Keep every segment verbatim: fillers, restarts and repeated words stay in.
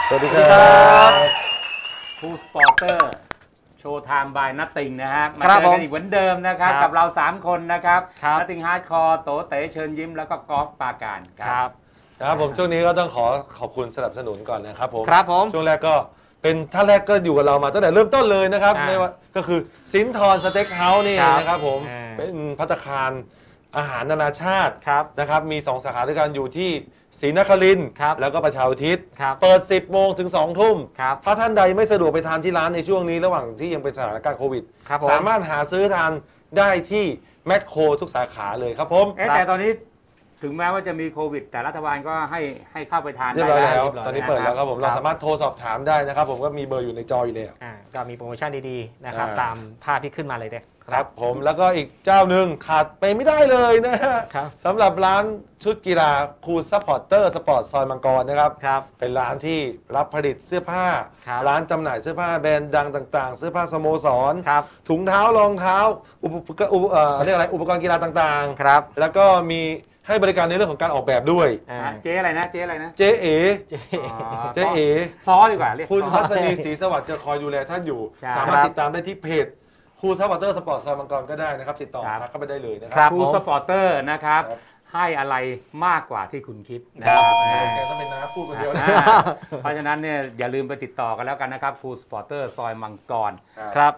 สวัสดีครับครูสปอร์เตอร์โชว์ไทม์บายนัตติงนะฮะมาเจอกันอีกเหมือนเดิมนะครับกับเราสามคนนะครับนัตติงฮาร์ดคอร์โตเต๋เชิญยิ้มแล้วก็กอล์ฟปาการครับนะครับผมช่วงนี้ก็ต้องขอขอบคุณสนับสนุนก่อนนะครับผมครับผมช่วงแรกก็เป็นท่านแรกก็อยู่กับเรามาตั้งแต่เริ่มต้นเลยนะครับไม่ว่าก็คือสินทรสเต็กเฮาส์นี่นะครับผมเป็นภัตตาคารอาหารนานาชาตินะครับมีสองสาขาด้วยกันอยู่ที่ศรีนครินทร์แล้วก็ประชาอุทิศเปิดสิบโมงถึงสองทุ่มถ้าท่านใดไม่สะดวกไปทานที่ร้านในช่วงนี้ระหว่างที่ยังเป็นสถานการณ์โควิดสามารถหาซื้อทานได้ที่แมคโครทุกสาขาเลยครับผมแต่ตอนนี้ถึงแม้ว่าจะมีโควิดแต่รัฐบาลก็ให้ให้เข้าไปทานได้แล้วตอนนี้เปิดแล้วครับผมเราสามารถโทรสอบถามได้นะครับผมก็มีเบอร์อยู่ในจออยู่แล้วก็มีโปรโมชั่นดีๆนะครับตามภาพที่ขึ้นมาเลยเด็กครับผมแล้วก็อีกเจ้าหนึ่งขาดไปไม่ได้เลยนะฮะสำหรับร้านชุดกีฬาคูลซัพพอร์เตอร์สปอร์ตซอยมังกรนะครับเป็นร้านที่รับผลิตเสื้อผ้าร้านจำหน่ายเสื้อผ้าแบรนด์ดังต่างๆเสื้อผ้าสโมสรถุงเท้ารองเท้าอุปกรณ์เรียกอะไรอุปกรณ์กีฬาต่างๆแล้วก็มีให้บริการในเรื่องของการออกแบบด้วยเจ๊อะไรนะเจ๊อะไรนะเจ๊เอ๋เจ๊เอ๋ซอดีกว่าเรียกคุณทัศนีศรีสวัสดิ์จะคอยดูแลท่านอยู่สามารถติดตามได้ที่เพจครูซัพพอร์เตอร์สปอร์ตซอยมังกรก็ได้นะครับติดต่อทักเข้าไปได้เลยนะครับครูซัพพอร์เตอร์นะครับให้อะไรมากกว่าที่คุณคิดนะครับแกต้องเป็นน้าพูดคนเดียวนะเพราะฉะนั้นเนี่ยอย่าลืมไปติดต่อกันแล้วกันนะครับครูซัพพอร์เตอร์ซอยมังกรครับ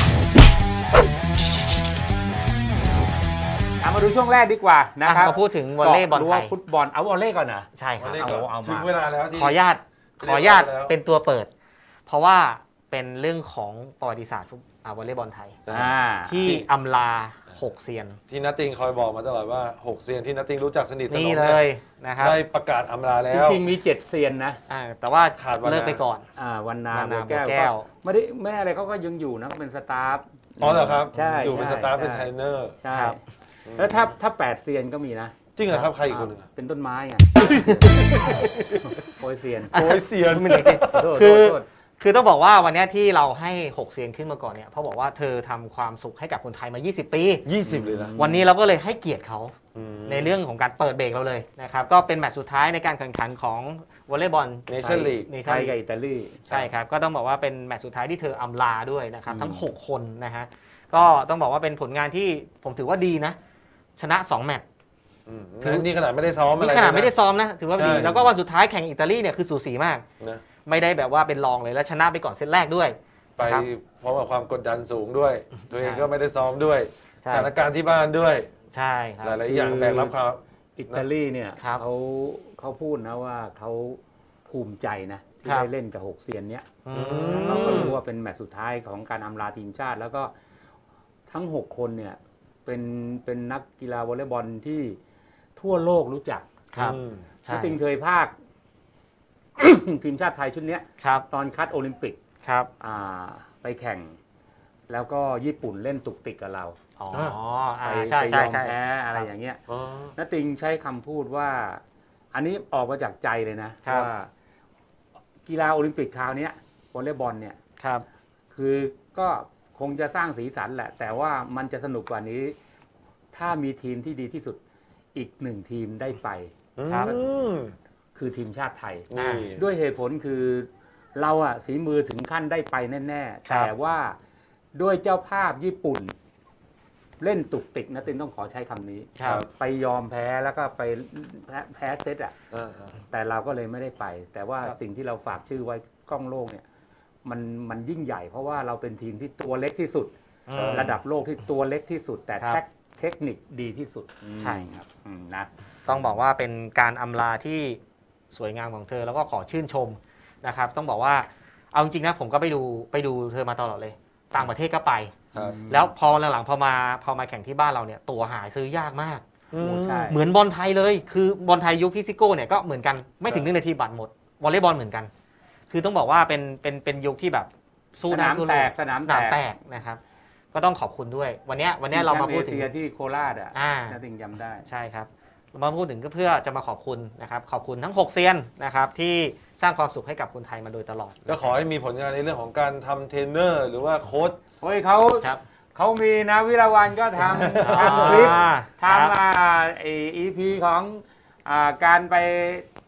มาดูช่วงแรกดีกว่านะครับมาพูดถึงวอลเลย์บอลไทยฟุตบอลเอาวอลเลย์ก่อนนะใช่ครับเอาถึงเวลาแล้วขออนุญาตขออนุญาตเป็นตัวเปิดเพราะว่าเป็นเรื่องของประวัติศาสตร์วอลเลย์บอลไทยที่อำลาหกเซียนที่นัตติงคอยบอกมาตลอดว่าหกเซียนที่นัตติงรู้จักสนิทสนมนี่เลยนะครับได้ประกาศอำลาแล้วจริงๆมีเจ็ดเซียนนะแต่ว่าเลิกไปก่อนวันนาบัวแก้วไม่ได้ไม่อะไรเขาก็ยังอยู่นะเป็นสตาฟอ๋อเหรอครับใช่อยู่เป็นสตาฟเป็นเทรนเนอร์ใช่แล้วถ้าถ้าแปดเซียนก็มีนะจริงเหรอครับใครอีกคนนึงเป็นต้นไม้ไงโปยเซียนโปยเซียนคือคือต้องบอกว่าวันนี้ที่เราให้หกเซียนขึ้นมาก่อนเนี่ยเพราะบอกว่าเธอทำความสุขให้กับคนไทยมายี่สิบปียี่สิบเลยนะวันนี้เราก็เลยให้เกียรติเขาในเรื่องของการเปิดเบรกเราเลยนะครับก็เป็นแมตช์สุดท้ายในการแข่งขันของวอลเลย์บอลเนชั่นลีกไทยกับอิตาลีใช่ครับก็ต้องบอกว่าเป็นแมตช์สุดท้ายที่เธออำลาด้วยนะครับทั้งหกคนนะฮะก็ต้องบอกว่าเป็นผลงานที่ผมถือว่าดีนะชนะสองแมตช์ถือนี่ขนาดไม่ได้ซ้อมอะไรนี่ขนาดไม่ได้ซ้อมนะถือว่าดีแล้วก็วันสุดท้ายแข่งอิตาลีเนี่ยคือสูสีมากไม่ได้แบบว่าเป็นรองเลยแล้วชนะไปก่อนเซตแรกด้วยไปเพราะว่าความกดดันสูงด้วยตัวเองก็ไม่ได้ซ้อมด้วยสถานการณ์ที่บ้านด้วยใช่ครับหลายๆอย่างแบกรับความอิตาลีเนี่ยเขาเขาพูดนะว่าเขาภูมิใจนะที่ได้เล่นกับหกเซียนเนี้ยเราก็รู้ว่าเป็นแมตช์สุดท้ายของการอำลาทีมชาติแล้วก็ทั้งหกคนเนี่ยเป็นเป็นนักกีฬาวอลเลย์บอลที่ทั่วโลกรู้จักครับที่ติงเคยภาคทีมชาติไทยชุดนี้ตอนคัดโอลิมปิกไปแข่งแล้วก็ญี่ปุ่นเล่นตุกติกกับเราไปยอมแพ้อะไรอย่างเงี้ยนัตติงใช้คำพูดว่าอันนี้ออกมาจากใจเลยนะว่ากีฬาโอลิมปิกคราวนี้วอลเลย์บอลเนี่ยคือก็คงจะสร้างสีสันแหละแต่ว่ามันจะสนุกกว่านี้ถ้ามีทีมที่ดีที่สุดอีกหนึ่งทีมได้ไปคือทีมชาติไทยด้วยเหตุผลคือเราอะฝีมือถึงขั้นได้ไปแน่ๆแต่ว่าด้วยเจ้าภาพญี่ปุ่นเล่นตุกติกนะตินต้องขอใช้คำนี้ไปยอมแพ้แล้วก็ไปแพ้เซตอะแต่เราก็เลยไม่ได้ไปแต่ว่าสิ่งที่เราฝากชื่อไว้กล้องโลกเนี่ยมันมันยิ่งใหญ่เพราะว่าเราเป็นทีมที่ตัวเล็กที่สุดระดับโลกที่ตัวเล็กที่สุดแต่เทคนิคดีที่สุดใช่ครับนะต้องบอกว่าเป็นการอำลาที่สวยงามของเธอแล้วก็ขอชื่นชมนะครับต้องบอกว่าเอาจริงนะผมก็ไปดูไปดูเธอมาตลอดเลยต่างประเทศก็ไปแล้วพอหลังๆพอมาพอมาแข่งที่บ้านเราเนี่ยตั๋วหาซื้อยากมากเหมือนบอลไทยเลยคือบอลไทยยุคพิซิโก้เนี่ยก็เหมือนกันไม่ถึงหนึ่งนาทีบัตรหมดวอลเลย์บอลเหมือนกันคือต้องบอกว่าเป็นเป็นเป็นยุคที่แบบสู้ได้ทั่วโลกสนามแตกนะครับก็ต้องขอบคุณด้วยวันนี้วันนี้เรามาพูดถึงที่โคราชอ่ะน่าติงจำได้ใช่ครับเรามาพูดถึงก็เพื่อจะมาขอบคุณนะครับขอบคุณทั้งหกเซียนนะครับที่สร้างความสุขให้กับคนไทยมาโดยตลอดก็ขอให้มีผลงานในเรื่องของการทำเทรนเนอร์หรือว่าโค้ชโอ้ยเขาเขามีนะวิรวันก็ทำทำคลิปทำอีพีของการไป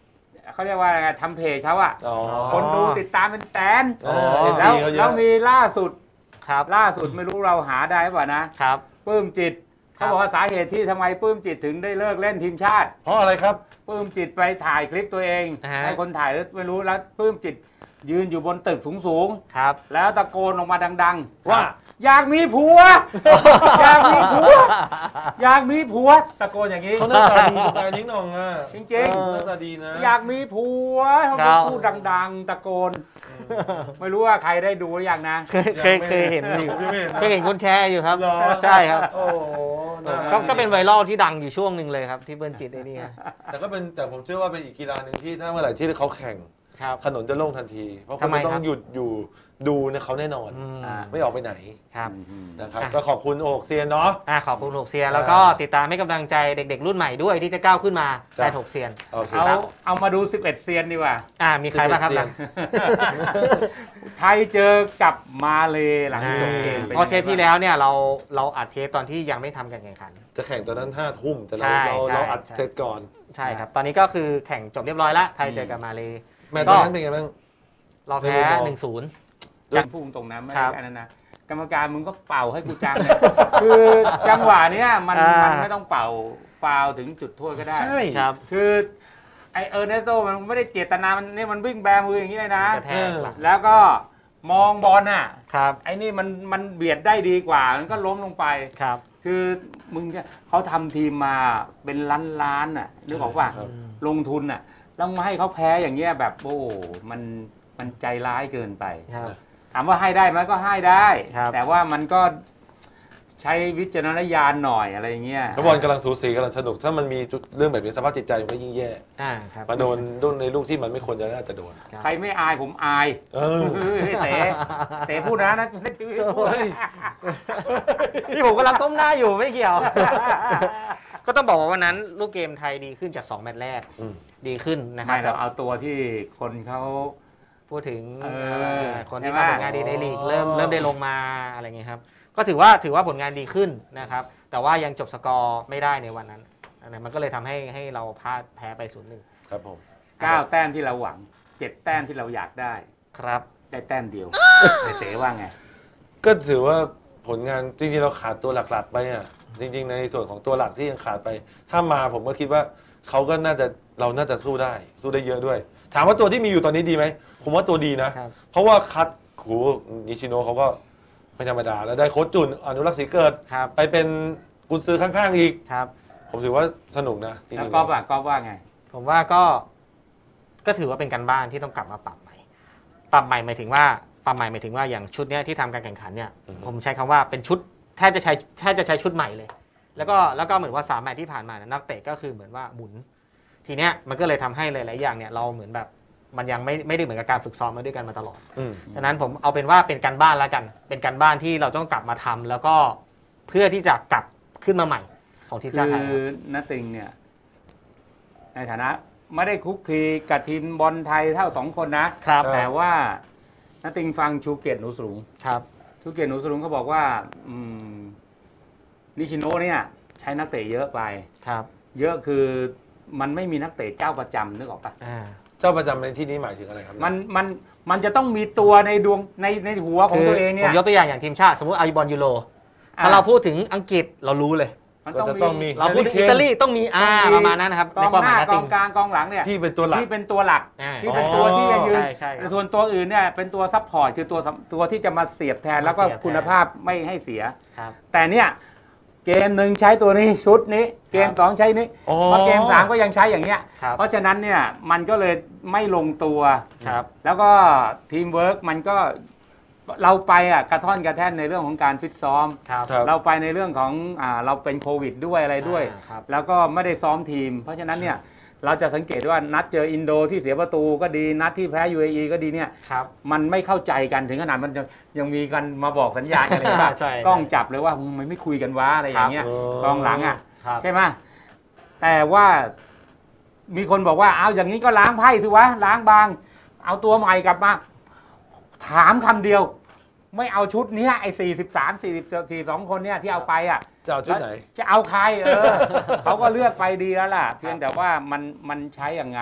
เขาเรียกว่าอะไรทำเพจเขาอะคนดูติดตามเป็นแสนอ๋อแล้วแล้วมีล่าสุดครับล่าสุดไม่รู้เราหาได้ป่ะนะครับ ปลื้มจิตครัเขาบบอกว่าสาเหตุที่ทำไมปลื้มจิตถึงได้เลิกเล่นทีมชาติเพราะอะไรครับปลื้มจิตไปถ่ายคลิปตัวเองอ่าฮะให้คนถ่ายแล้วไม่รู้แล้วปลื้มจิตยืนอยู่บนตึกสูงครับๆแล้วตะโกนออกมาดังๆว่าอยากมีผัว อยากมีผัว อยากมีผัวตะโกนอย่างนี้เขาหน้าตาดีสไตล์นิ้งหน่องอ่ะจริงๆหน้าตาดีนะอยากมีผัวเขาครับพูดดังๆ ตะโกน ไม่รู้ว่าใครได้ดูหรือยังนะเคยเคยเคยเห็นอยู่ยังไม่เห็นนะเคยเห็นคนแชร์อยู่ครับเหรอใช่ครับโอ้โหน่ารัก็ก็เป็นไวรัลที่ดังอยู่ช่วงหนึ่งเลยครับที่เบิ้ลจิตไอ้นี่แต่ก็เป็นแต่ผมเชื่อว่าเป็นอีกกีฬาหนึ่งที่ถ้าเมื่อไหร่ที่เขาแข่งครับถนนจะโล่งทันที เพราะคทำนไมจะต้อครังบหยุดอยู่ดูในเขาแน่นอนอืมอ่าไม่ออกไปไหนครับนะครับอ่ะก็ขอบคุณโอกเซียนเนาะอ่าขอบคุณหกเซียนแล้วก็ติดตามให้กำลังใจเด็กๆ รุ่นใหม่ด้วยที่จะก้าวขึ้นมาจ้ะแปดหกเซียนโอเคเอาเอามาดูสิบเอ็ดเซียนดีกว่าอ่ามีใครบ้างครับสิบเอ็นะดเซียนไทยเจอกับมาเลหลังจบเกมเพราะเทปที่แล้วเนี่ยเราเราอัดเทปตอนที่ยังไม่ทำการแข่งขันจะแข่งตอนนั้นห้าทุ่มแต่เราใช่เราใช่เราอัดใช่เสร็จก่อนใช่ครับ ตอนนี้ก็คือแข่งจบเรียบร้อยแล้วไทยเจอกับมาเลแมตช์ตอนนั้นเป็นไงบ้างเราแพ้ในมุมมองหนึ่งศูนย์จากพูดตรงนั้นไม่ครัได้บอันนั้นนะกรรมการมึงก็เป่าให้กูจัง เนี่ยคือจังหวะเนี้ยมันอ่ามัมันไม่ต้องเป่าฟาวล์ถึงจุดโทษก็ได้ใช่ครับคือไอเออร์เนสโตมันไม่ได้เจตนามันนี่มันวิ่งแบมืออย่างนี้เลยนะกระแทกหลังแล้วก็มองบอลน่ะครับไอ้นี่มันมันเบียดได้ดีกว่า มันก็ล้มลงไปครับคือมึงเนี่ยเขาทำทีมมาเป็นล้านล้านๆน่ะนึกออกป่ะครับลงทุนน่ะแล้วมาให้เขาแพ้อย่างเงี้ยแบบโอ้มันมันใจร้ายเกินไปครับถามว่าให้ได้ไหมก็ให้ได้ครับแต่ว่ามันก็ใช้วิจารณญาณหน่อยอะไรอย่างเงี้ยแล้วบอลกำลังสูสีกำลังสนุก ถ้ามันมีจุดเรื่องแบบนี้สภาพจิตใจมันก็ยิ่งแย่อ่าครับมาโดนโดนในลูกที่มันไม่ควรจะน่าจะโดนครับใครไม่อายผมอายเออเฮ้ยเต๋เต๋พูดนะนะทีวีพูดเฮ้ยนี่ผมกำลังก้มหน้าอยู่ไม่เกี่ยว ก็ต้องบอกว่าวันนั้นลูกเกมไทยดีขึ้นจากสองแมตช์แรกอืมดีขึ้นนะครัไม่บเราเอาตัวที่คนเขาพูดถึงเออเอ่อคนที่ใช่ไหมทำผลงานดีในลีกอ๋อเริ่มเริ่มได้ลงมาอะไรเงี้ยครับก็ถือว่าถือว่าผลงานดีขึ้นนะครับ แต่ว่ายังจบสกอร์ไม่ได้ในวันนั้นอันนั้นมันก็เลยทำให้ให้เราพลาดแพ้ไปศูนย์หนึ่งครับผมเก้าแต้มที่เราหวังเจ็ดแต้มที่เราอยากได้ครับได้แต้มเดียวไอเต๋ว่าไงก็ถือว่าผลงานจริงๆเราขาดตัวหลักๆไปอ่ะจริง ๆ ในส่วนของตัวหลักที่ยังขาดไป ถ้ามาผมก็คิดว่าเขาก็น่าจะเราน่าจะสู้ได้ สู้ได้เยอะด้วย ถามว่าตัวที่มีอยู่ตอนนี้ดีไหมผมว่าตัวดีนะครับเพราะว่าคัดโหนิชิโนะเขาก็ไม่ธรรมดาแล้วได้โค้ชจุนอนุรักษ์ศรีเกิดครับไปเป็นกุญซือข้างๆอีกครับผมถือว่าสนุกนะจริงๆแล้วก๊อฟอ่ะก๊อฟว่าไงผมว่าก็ก็ถือว่าเป็นการบ้านที่ต้องกลับมาปรับใหม่ ปรับใหม่หมายถึงว่าปรับใหม่หมายถึงว่าอย่างชุดเนี้ยที่ทำการแข่งขันเนี่ย ผมใช้คำว่าเป็นชุดแทบจะใช้แทบจะใช้ชุดใหม่เลย แล้วก็แล้วก็เหมือนว่าสามแมตช์ที่ผ่านมาเนี่ยนักเตะก็คือเหมือนว่าหมุน ทีเนี้ยมันก็เลยทำให้หลายๆอย่างเนี่ยเราเหมือนแบบมันยังไม่ไม่ได้เหมือนกับการฝึกซ้อมมาด้วยกันมาตลอดอืมฉะนั้นผมเอาเป็นว่าเป็นการบ้านแล้วกัน เป็นการบ้านที่เราต้องกลับมาทำแล้วก็เพื่อที่จะกลับขึ้นมาใหม่ของทีมชาติไทยคือนัตติงเนี่ยในฐานะไม่ได้คุกคีกับทีมบอลไทยเท่าสองคนนะครับแต่ว่านัตติงฟังชูเกียรติหนูสูงครับชูเกียรติหนูสูงเขาบอกว่าอืมนิชิโนะเนี่ยใช้นักเตะเยอะไปครับเยอะคือมันไม่มีนักเตะเจ้าประจำนึกออกปะอ่าเจ้าประจำในที่นี้หมายถึงอะไรครับมันมันมันจะต้องมีตัวในดวงในในหัวของตัวเองเนี่ผยมยกตัวอย่างอย่างทีมชาติ สมมติเอาบอลยูโรอ่ะถ้าเราพูดถึงอังกฤษเรารู้เลยมันก็ต้องจะต้องมีมีเราพูดถึงอิตาลีต้องมีอ่าประมาณนั้นนะครับกในองความหหมาน้ายนัตกติอง งกลางกองหลังเนี่ยที่เป็นตัวหลักที่เป็นตัวหลักอ่าที่เป็นตัวที่จะยืนใช่ใช่ครับส่วนตัวอื่นเนี่ยเป็นตัวซัพพอร์ตคือตัวสำตัวที่จะมาเสียบแทนแล้วก็มาเสียบแทนคุณภาพไม่ให้เสียครับแต่เนี่ยเกมหนึ่งใช้ตัวนี้ชุดนี้เกมครับสองใช้นี้อ๋อพอเกมสามก็ยังใช้อย่างเงี้ยครับเพราะฉะนั้นเนี่ยมันก็เลยไม่ลงตัวครับแล้วก็ทีมเวิร์กมันก็เราไปอ่ะกระท่อนกระแท่นในเรื่องของการฟิตซ้อมครับครับเราไปในเรื่องของอ่าเราเป็นโควิดด้วยอะไรด้วยอ่าครับแล้วก็ไม่ได้ซ้อมทีม เพราะฉะนั้นเนี่ยเราจะสังเกตว่านัดเจออินโดที่เสียประตูก็ดีนัดที่แพ้ ยู เอ อี ก็ดีเนี่ยครับมันไม่เข้าใจกันถึงขนาดมันยังยังมีกันมาบอกสัญญาณกันเลยว่าใช่ใช่กล้องจับเลยว่ามันไม่คุยกันวะอะไรอย่างเงี้ยครับกองหลังอ่ะครับใช่ไหมแต่ว่ามีคนบอกว่าเอาอย่างนี้ก็ล้างไพ่สิวะล้างบาง เอาตัวใหม่กลับมา ถามคำเดียว ไม่เอาชุดเนี้ยไอ้สี่สิบสามสี่สิบสี่สองคนเนี่ยที่เอาไปอ่ะจะเอาชุดไหนจะเอาใครเออ เขาก็เลือกไปดีแล้วล่ะ เพียงแต่ว่ามันมันใช้อย่างไง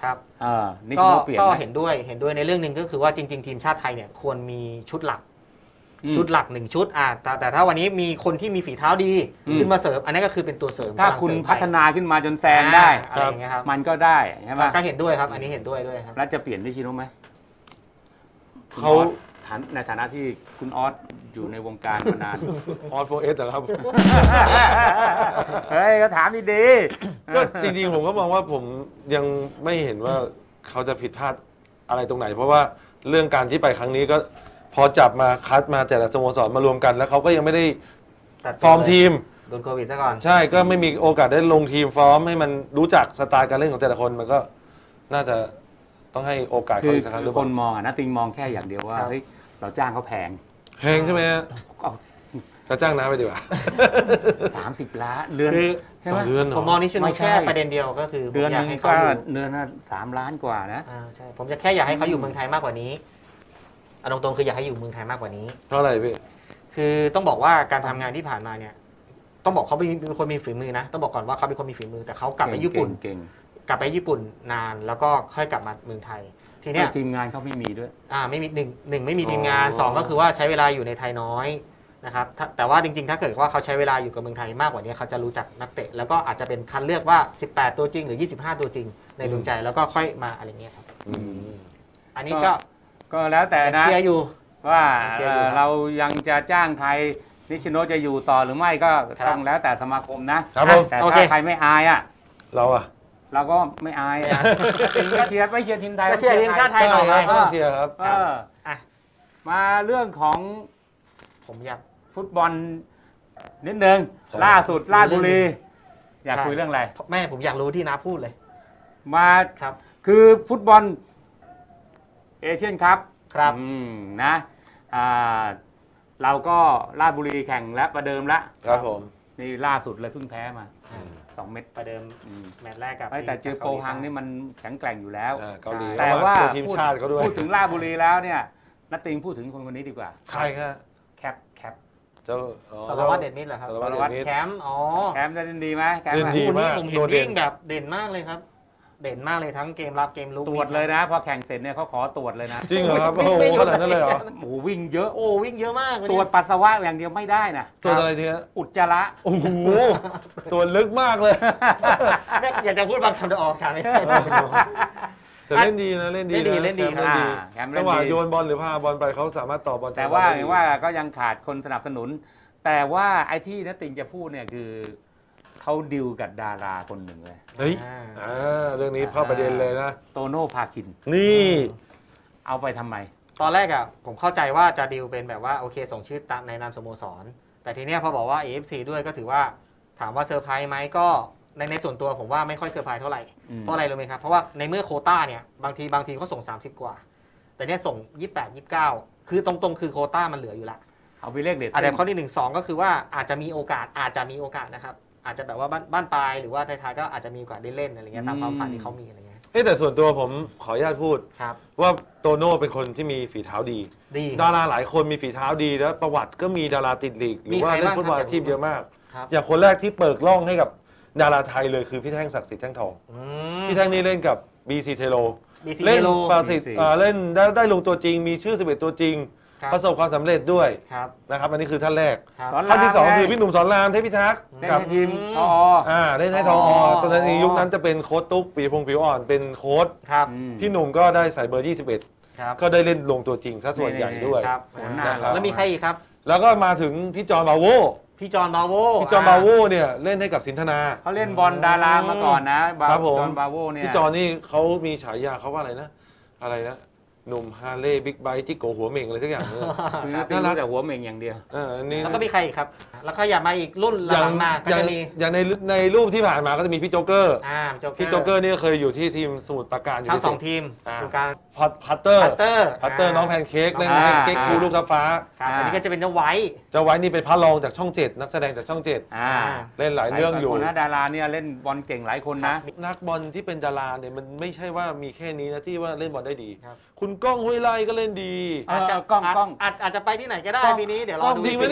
ครับเออนิชก็โนเปลี่ยนก็ไหมเห็นด้วยเห็นด้วยในเรื่องหนึ่งก็คือว่าจริง ๆ ทีมชาติไทยเนี่ยควรมีชุดหลักอืมชุดหลักหนึ่งชุดอ่ะแต่แต่ถ้าวันนี้มีคนที่มีฝีเท้าดีอืมขึ้นมาเสริม อันนี้ก็คือเป็นตัวเสริมถ้ากำลังคุณเสริมไปพัฒนาขึ้นมาจนแซงได้อ่าอะไรอย่างเงี้ยครับมันก็ได้ใช่ไหมก็เห็นด้วยครับ อันนี้เห็นด้วยด้วยครับแล้วจะเปลี่ยนนิชิโนะไหมเขาคุณออสฐานในฐานะที่คุณออสอยู่ในวงการมานานออสโฟเอสเหรอครับเฮ้ยก็ถามดีๆก็จริงๆผมก็มองว่าผมยังไม่เห็นว่าเขาจะผิดพลาดอะไรตรงไหน เพราะว่าเรื่องการที่ไปครั้งนี้ก็พอจับมาคัดมาแต่ละสโมสรมารวมกัน แล้วเขาก็ยังไม่ได้ตัดฟอร์มทีมโดนโควิดซะก่อนใช่ก็ไม่มีโอกาสได้ลงทีมฟอร์มให้มันรู้จักสไตล์การเล่นของแต่ละคนมันก็น่าจะต้องให้โอกาสคืเขาออีกสักครั้งหรือคเปล่านมองอ่ะนะติงมองแค่อย่างเดียวว่าครับเฮ้ยเราจ้างเขาแพงแพงใช่ไหมฮะเอาเราจ้างน้าไปดีกว่าสามสิบล้านเดือนคือใช่ไหมต่อเดือนเหรผมมองนิชโนไม่ใช่แค่ประเด็นเดียวก็คือผมเดือนอหยากนึงให้ก็เขาอยู่เดือนละสามล้านกว่านะอ่าใช่ผมจะแค่อยากให้เขาอยู่เมืองไทยมากกว่านี้เอาตรงๆคืออยากให้อยู่เมืองไทยมากกว่านี้เพราะอะไรพี่คือต้องบอกว่าการทำงานที่ผ่านมาเนี่ยต้องบอกเขาเป็นคนมีฝีมือนะต้องบอกก่อนว่าเขาเป็นคนมีฝีมือแต่เขากลับไปญี่ปุ่นเก่งกลับไปญี่ปุ่นนานแล้วก็ค่อยกลับมาเมืองไทย ทีๆเนี้ยทีมงานเขาไม่มีด้วยอ่าไม่มีหนึ่งหนึ่งไม่มีทีมงานสองก็คือว่าใช้เวลาอยู่ในไทยน้อยนะครับถ้าแต่ว่าจริงๆ ถ้าเกิดว่าเขาใช้เวลาอยู่กับเมืองไทยมากกว่านี้เขาจะรู้จักนักเตะแล้วก็อาจจะเป็นคัดเลือกว่าสิบแปดตัวจริงหรือยี่สิบห้าตัวจริงในดวงใจแล้วก็ค่อยมาอะไรเงี้ยครับอืมอันนี้ก็ก็แล้วแต่นะเชียร์อยู่ว่าเชียร์อยู่ครับเรายังจะจ้างไทยนิชิโนะจะอยู่ต่อหรือไม่ก็ครับต้องแล้วแต่สมาคมนะครับผมแต่โอเคถ้าใครไม่อายอ่ะเราอะเราก็ไม่อายนะถึงไม่เชียร์ไม่เชียร์ทีมไทยก็เชียร์ทีมชาติไทยใช่หน่อยครับไงต้องเชียร์ครับเอออ่ะมาเรื่องของผมอยากฟุตบอลนิดนึงครับล่าสุดราชบุรีเรื่องหนึ่งอยากคุยเรื่องอะไรแม่ผมอยากรู้ที่น้าพูดเลยมาครับคือฟุตบอลเอเชียนคัพครับอืมนะอ่าเราก็ราชบุรีแข่งและประเดิมละครับผมนี่ล่าสุดเลยเพิ่งแพ้มาอ่าสองเม็ดประเดิมอืมแมตช์แรกกับไม่แต่เจอทีมโปฮังนี่มันแข็งแกร่งอยู่แล้วใช่เกาหลีแต่ว่าตัวทีมชาติเขาด้วยพูดถึงราชบุรีแล้วเนี่ยนัตติงพูดถึงคนคนนี้ดีกว่าใครครับแคปแคปเจ้าอ๋อสารวัตรเดชมิตรเหรอครับสารวัตรเดชมิตรแคมป์อ๋อแคมจะเล่นดีไหมแคมเล่นอะดีคู่นี้มากผมเห็นโดดเด่นวิ่งแบบเด่นมากเลยครับ เด่นมากเลยทั้งเกมรับเกมลุกตรวจเลยนะ พอแข่งเสร็จเนี่ยเขาขอตรวจเลยนะจริงเหรอครับโอ้โหวิ่งขนาดนั้นเลยเหรอโอ้โหวิ่งเยอะโอ้วิ่งเยอะมากนตรนี้วจปัสสาวะอย่างเดียวไม่ได้นะตัวอะไรทีฮะอุจจาระโอ้โหตัวลึกมากเลยอยากจะพูดบางคำแต่ออกอากาศไม่ได้แต่เล่นดีนะเล่นดีะเล่นดีแชมป์เล่เล่นนดีดีอ่าแคมป์จัเล่งนหวะดีโยนบอลหรือพาบอลไปเขาสามารถต่อบอลแต่ว่าได้เห็ดีนว่าก็ยังขาดคนสนับสนุน แต่ว่าไอ้ที่นัตติงจะพูดเนี่ยคือเขาดิวกับดาราคนหนึ่งเลยเฮ้ยอ่าเรื่องนี้เข้าประเด็นเลยนะโตโน่พาคินนี่เอาไปทำไมตอนแรกอ่ะผมเข้าใจว่าจะดีลเป็นแบบว่าโอเคส่งชื่อตามในนามสโมสร แต่ทีเนี้ยพอบอกว่า เอ เอฟ ซี ด้วยก็ถือว่าถามว่าเซอร์ไพรส์ไหมก็ในในส่วนตัวผมว่าไม่ค่อยเซอร์ไพรส์เท่าไหร่อืมเพราะอะไรรู้ไหมครับ เพราะว่าในเมื่อโควต้าเนี่ยบางทีบางทีมเขาส่ง สามสิบ กว่า แต่เนี้ยส่ง ยี่สิบแปด ยี่สิบเก้า คือตรงๆ คือโควต้ามันเหลืออยู่ละเอาไปเลขเด็ดอ่ะแต่ข้อที่หนึ่งสองก็คือว่าอาจจะมีโอกาสอาจจะมีโอกาสนะครับอาจจะแบบว่าบ้านบ้านปลายหรือว่าท้ายๆก็อาจจะมีโอกาสได้เล่นอะไรเงี้ยตามความฝันที่เขามีอะไรเงี้ยเอ้ยแต่ส่วนตัวผมขออนุญาตพูดครับว่าโตโน่เป็นคนที่มีฝีเท้าดีดีดาราหลายคนมีฝีเท้าดีแล้วประวัติก็มีดาราติดลีกหรือว่ามีใครเล่นบ้างฟุตบอลครับอาชีพเยอะมากครับอย่างคนแรกที่เปิดร่องให้กับดาราไทยเลยคือพี่แท่งศักดิ์สิทธิ์แท่งทองอืมพี่แท่งนี่เล่นกับ บี ซี เทโลบี ซีเล่นโลประสิทธิ์อ่าเล่นได้ได้ลงตัวจริง มีชื่อสิบเอ็ดตัวจริงครับประสบความสำเร็จด้วยครับนะครับอันนี้คือท่านแรกครับสอนท่านที่สองรามไงคือพี่หนุ่มสอนรามเทพิทักษ์เล่นกับให้ทีมทออ่าเล่นให้ทองอ๋ออตอนนั้นในยุคนั้นจะเป็นโค้ชตุ๊กปีพงศ์ผิวอ่อนเป็นโค้ชครับอืมพี่หนุ่มก็ได้ใส่เบอร์ยี่สิบเอ็ดครับก็ได้เล่นลงตัวจริงซะส่วนใหญ่ด้วยครับหัวหน้านะครับแล้วมีใครอีกครับแล้วก็มาถึงพี่จอห์นบาโวพี่จอห์นบาโวพี่จอห์นบาโวเนี่ยเล่นให้กับสินธนาเขาเล่นบอลดารามาก่อนนะบาครับผมจอห์นบาโวเนี่ยพี่จอห์นนี่เขามีฉายาเขาว่าอะไรนะ อะไรนะหนุ่มฮาร์เลย์บิ๊กไบค์ที่โกหัวเหม่งอะไรสักอย่างเนี่ยคือตีรู้แต่หัวเหม่งอย่างเดียวเอออันนี้แล้วก็มีใครอีกครับ แล้วก็อย่ามาอีกรุ่นหอย่างลังๆมาก็อย่างจะมีอย่างในในรูปที่ผ่านมาก็จะมีพี่โจ๊กเกอร์อ่าโจ๊กเกอร์พี่โจ๊กเกอร์นี่ก็เคยอยู่ที่ทีมสมุทรปราการอยู่ทั้งสองในทีมอ่าสู่การพัตพัตเตอร์พัตเตอร์พัตเตอร์น้องแพนเค้กเล่นอ่าให้เก๊กคูลูกทับฟ้าครับอ่าอันนี้ก็จะเป็นเจ้าไว้เจ้าไว้นี่เป็นพระรองจากช่องเจ็ดนักแสดงจากช่องเจ็ดอ่าเล่นหลายเรื่องอยู่หลายคนนะดาราเนี่ยเล่นบอลเก่งหลายคนนะนักบอลที่เป็นดาราเนี่ยมันไม่ใช่ว่ามีแค่นี้นะที่ว่าเล่นบอลได้ดีครับคุณก้องห้วยไร่ก็เล่นดีเอออาจจะกล้องกล้องอาจอาจจะไปที่ไหนก็ได้กล้องปีนี้เดี๋ยวรก้อองดูจริงไหมเนี่ย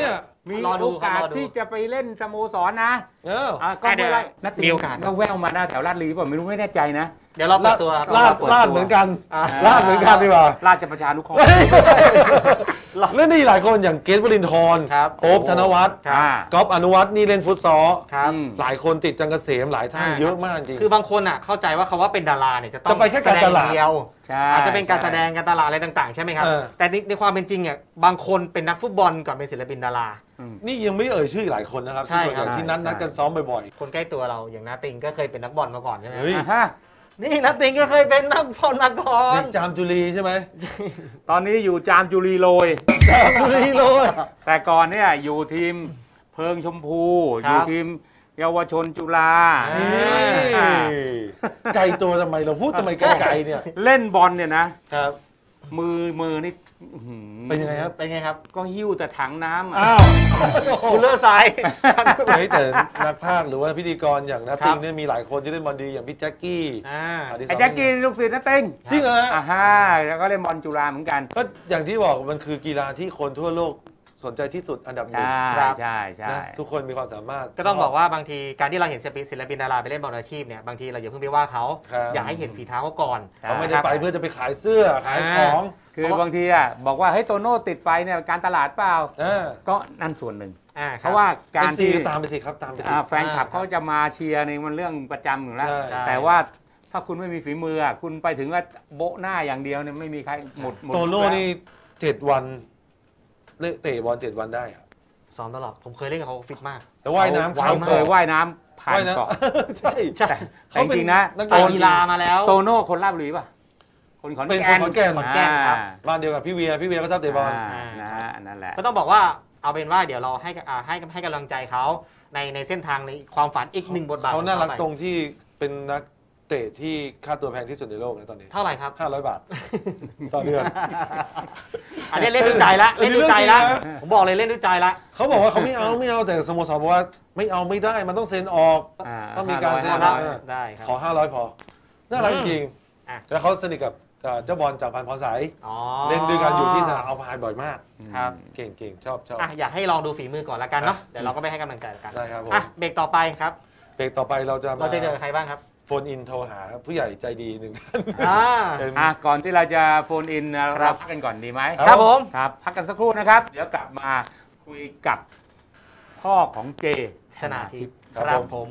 มีโอกาสที่จะไปเล่นสโมสรนะเออก็ไม่ไรนัดมีโอกาสก็แววมาหน้าแถวลาดลีป่ะไม่รู้ไม่แน่ใจนะเดี๋ยวเราเปิดตัวลาดลาดเหมือนกันลาดเหมือนกันดีกว่าราชประชานุเคราะห์เล่นดีหลายคนอย่างเกตวรินทร์โอ๊บธนวัฒน์ก๊อฟอนุวัฒน์นี่เล่นฟุตซอลหลายคนติดจังเกษมหลายท่านเยอะมากจริงคือบางคนอ่ะเข้าใจว่าคำว่าเป็นดาราเนี่ยจะต้องไปแค่การตลาดเดียวอาจจะเป็นการแสดงการตลาดอะไรต่างๆใช่ไหมครับแต่ในความเป็นจริงอ่ะบางคนเป็นนักฟุตบอลก่อนเป็นศิลปินดารานี่ยังไม่เอ่ยชื่อหลายคนนะครับที่ส่วนใหญ่ที่นัดนัดกันซ้อมบ่อยๆคนใกล้ตัวเราอย่างนาติงก็เคยเป็นนักบอลมาก่อนใช่ไหมฮะนี่นาติงก็เคยเป็นนักบอลมาก่อนจามจุลีใช่ไหมตอนนี้อยู่จามจุลีโรยจามจุลีโรยแต่ก่อนเนี่ยอยู่ทีมเพิงชมพูอยู่ทีมเยาวชนจุฬาไกลตัวทำไมเราพูดทำไมไกลๆเนี่ยเล่นบอลเนี่ยนะครับมือมือนี่เป็นยังไงครับเป็นไงครับก็หิ้วแต่ถังน้ำอ้าวคูลเลอร์ทรายแต่นักพากย์หรือว่าพิธีกรอย่างนาติงเนี่ยมีหลายคนที่เล่นบอลดีอย่างพี่แจ็คกี้ไอ้แจ็คกี้ลูกศิษย์นาติงจริงเหรออ่าฮะแล้วก็เล่นบอลจุฬาเหมือนกันก็อย่างที่บอกมันคือกีฬาที่คนทั่วโลกสนใจที่สุดอันดับหนึ่งใช่ใช่ใช่ทุกคนมีความสามารถก็ต้องบอกว่าบางทีการที่เราเห็นศิลปินดาราไปเล่นบอลอาชีพเนี่ยบางทีเราอย่าเพิ่งไปว่าเขาอยากให้เห็นฝีเท้าเขาก่อนเขาไม่ได้ไปเพื่อจะไปขายเสื้อขายของคือบางทีอ่ะบอกว่าเฮ้ยโตโน่ติดไปเนี่ยการตลาดเปล่าก็นั่นส่วนหนึ่งเพราะว่าการที่ตามไปสิครับตามไปสิแฟนคลับเขาจะมาเชียร์ในมันเรื่องประจำอยู่แล้วแต่ว่าถ้าคุณไม่มีฝีมืออ่ะคุณไปถึงว่าโบะหน้าอย่างเดียวเนี่ยไม่มีใครหมดโตโน่นี่เจ็ดวันเตะบอลเจ็ดวันได้อะซ้อมตลอดผมเคยเล่นกับเขาฟิตมากแต่ว่ายน้ำเขาเคยว่ายน้ำผ่านเกาะใช่ใช่จริงๆนะโตกีฬามาแล้วโตโน่คนราชบุรีป่ะคนขอนแก่นขอนแก่นขอนแก่นครับบ้านเดียวกับพี่เวียพี่เวียก็ชอบเตะบอลนะนั่นแหละก็ต้องบอกว่าเอาเป็นว่าเดี๋ยวเราให้ให้ให้กำลังใจเขาในในเส้นทางในความฝันอีกหนึ่งบทบาทเขาน่ารักตรงที่เป็นนักเตะที่ค่าตัวแพงที่สุดในโลกในตอนนี้เท่าไหร่ครับห้าร้อยบาทต่อเดือนอันนี้เล่นด้วยใจละเล่นด้วยใจละผมบอกเลยเล่นด้วยใจละเขาบอกว่าเขาไม่เอาไม่เอาแต่สโมสรบอกว่าไม่เอาไม่ได้มันต้องเซ็นออกต้องมีการเซ็นได้ขอห้าร้อยพอน่ารักจริงแล้วเขาสนิทกับเจ้าบอลจากพันพรสายเล่นด้วยกันอยู่ที่สนามอัลพายบ่อยมากครับเก่งๆชอบชอบอยากให้ลองดูฝีมือก่อนละกันเนาะเดี๋ยวเราก็ไปให้กำลังใจกันได้ครับผมเบรกต่อไปครับเบรกต่อไปเราจะเราจะเจอใครบ้างครับโฟนอินโทรหาผู้ใหญ่ใจดีหนึ่งท่านอ่าก่อนที่เราจะโฟนอินเราพักกันก่อนดีไหมครับผมครับพักกันสักครู่นะครับเดี๋ยวกลับมาคุยกับพ่อของเจชนาทิพย์ครับผม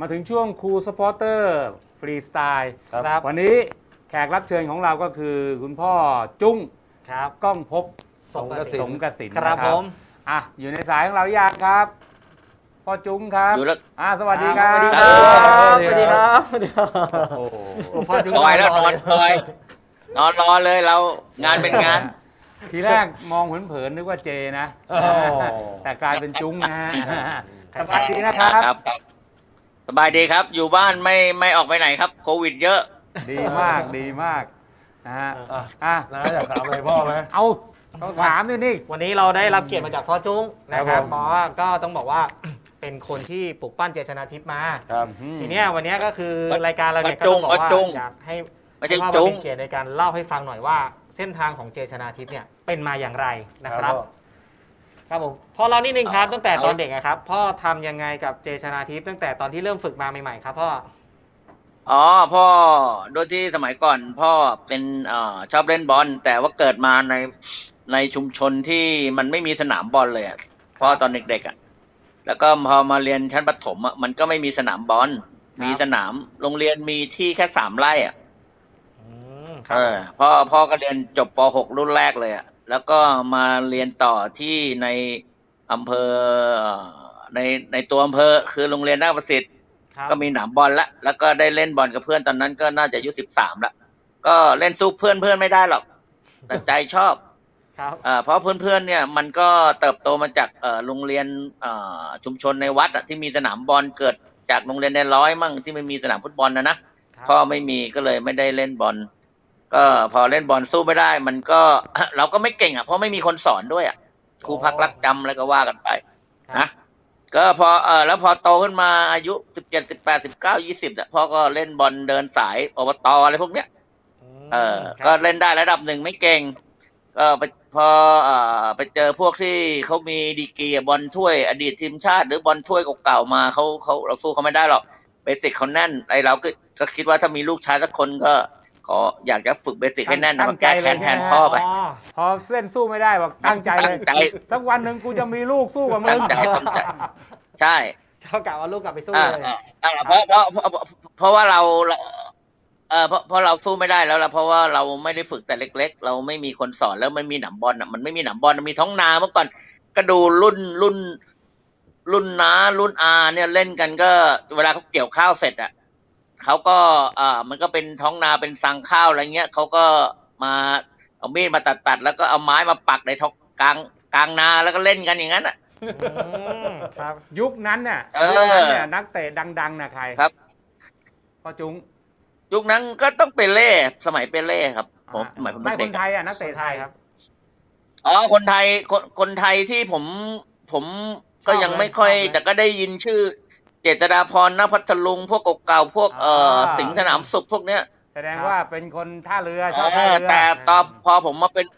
มาถึงช่วงครูสปอร์เตอร์ฟรีสไตล์ครับวันนี้แขกรับเชิญของเราก็คือคุณพ่อจุ้งครับก้องภพสงกสินสงกสินครับนะผมอ่ะอยู่ในสายของเราอย่างครับพ่อจุ้งครับอยู่แล้วอ่ะสวัสดีครับสวัสดีคครัรับ บสวัสดีครับสวัสดีครับโอ้โหโอ้พ่อจุ๊คอยแล้วนอนคอยนอนรอเลยเรางานเป็นงานทีแรกมองเผินๆนึกว่าเจนะโอ้แต่กลายเป็นจุ้งนะฮะสบายดีนะครับครับครับสบายดีครับ อยู่บ้านไม่ไม่ออกไปไหนครับ โควิดเยอะดีมากดีมากนะฮะอ่ะอ่ะนะอยากถามอะไรพ่อไหมเอาต้องถามด้วยนี่วันนี้เราได้รับเกียรติมาจากพ่อจุ้งนะคครัรับบ ผมเพราะว่าก็ต้องบอกว่า เป็นคนที่ปลูกปั้นเจชนาทิพย์มาครับทีเนี้ยวันเนี้ยก็คือรายการเราเนี่ยพ่ก็อจุ้ต้อง งบอกว่าพ่อจุ้งอยากให้ไม่ใช่พ่อจุ้มาง เป็นเกียรติในการเล่าให้ฟังหน่อยว่า เส้นทางของเจชนาทิพย์เนี่ยเป็นมาอย่างไรนะครับ ครับผมพ่อเล่านิดนึงครับตั้งแต่ตอนเด็กอะครับพ่อทำยังไงกับเจชนาทิพย์ตั้งแต่ตอนที่เริ่มฝึกมาใหม่ๆครับพ่ออ๋อพ่อโดยที่สมัยก่อน พ่อเป็นเอ่อชอบเล่นบอลแต่ว่าเกิดมาในในชุมชนที่มันไม่มีสนามบอลเลยอ่ะพ่อตอนเด็กๆอ่ะแล้วก็พอมาเรียนชั้นประถมอ่ะมันก็ไม่มีสนามบอลมีสนามโรงเรียนมีที่แค่สามไร่อ่ะอืมคเอรับอพ่อพ่อก็เรียนจบป .หก รุ่นแรกเลยอ่ะแล้วก็มาเรียนต่อที่ในอำเภอเอ่อในในตัวอำเภอคือโรงเรียนนาฏประสิทธิ์ครับก็มีหนามบอลละแล้วก็ได้เล่นบอลกับเพื่อนตอนนั้นก็น่าจะอายุสิบสามละก็เล่นสู้เพื่อนเพื่อนไม่ได้หรอกแต่ใจชอบครับอ่าเพราะเพื่อนๆเนี่ยมันก็เติบโตมาจากเอ่อโรงเรียนอ่าชุมชนในวัดอะที่มีสนามบอลเกิดจากโรงเรียนในร้อยมั่งที่ไม่มีสนามฟุตบอลนะนะครับ พ่อไม่มีก็เลยไม่ได้เล่นบอลก็พอเล่นบอลสู้ไม่ได้ มันก็ เราก็ไม่เก่งอ่ะเพราะไม่มีคนสอนด้วยอ่ะครูพักรักจำอะไรก็ว่ากันไปครับนะก็พอเออแล้วพอโตขึ้นมาอายุสิบเจ็ดสิบแปดสิบเก้ายี่สิบอ่ะพ่อก็เล่นบอลเดินสายอบตอะไรพวกเนี้ยมเออครับก็เล่นได้ระดับหนึ่งไม่เก่ง ก็ไปพอเอ่อไปเจอพวกที่เขามีดีกรีอะบอลถ้วยอดีตทีมชาติ หรือบอลถ้วยเก่าๆมาเขาเขาเราสู้เขาไม่ได้หรอกเบสิกเขาแน่นไอเราก็ก็คิดว่าถ้ามีลูกชายสักคนก็ขออยากจะฝึกเบสิกให้แน่นนะมาแก้แค้นแทนพ่อไปอ๋อพอเส้นสู้ไม่ได้บอกตั้งใจเลยตั้งใจสักวันหนึ่งกูจะมีลูกสู้กับมึตั้งงใจตั้งใจใช่เท่ากับว่าลูกกลับไปสู้อ่าเลยอ่าอ่าเพราะเพราะเพราะเพราะว่าเราเราเออเพราะเพราะเราสู้ไม่ได้แล้วล่ะเพราะว่าเราไม่ได้ฝึกแต่เล็ก ๆ เราไม่มีคนสอนแล้วมันมีหนามบอลอ่ะมันไม่มีหนามบอลมันมีท้องนาเมื่อก่อนก็ดูรุ่นรุ่น รุ่นน้ารุ่นอาเนี่ยเล่นกันก็เวลาเขาเกี่ยวข้าวเสร็จอ่ะเขาก็อ่ามันก็เป็นท้องนาเป็นสังข้าวอะไรเงี้ยเขาก็มาเอามีดมาตัดตัดแล้วก็เอาไม้มาปักในท้องกลางกลางนาแล้วก็เล่นกันอย่างนั้นอ่ะอืมครับยุคนั้นเนี่ยเออยุคนั้นเนี่ยนักเตะดังๆนะใครครับพ่อจุ้งยุคนั้นก็ต้องเปเล่สมัยเปเล่ครับผมสมัยผมไม่เป็นคเด็กนไทยอ่ะนักเตะไทยครับอ๋อคนไทยคนคนไทยที่ผมผมก็ยังไม่ค่อยชอบเลยแต่ก็ได้ยินชื่อ เจษฎาพรณพัทลุงพวกเก่าๆพวกเอ่ออ่าสิงห์สนามสุขพวกเนี้ยแสดงครับว่าเป็นคนท่าเรือเอชอบท่าอเรือแต่ตอนพอผมมาเป็น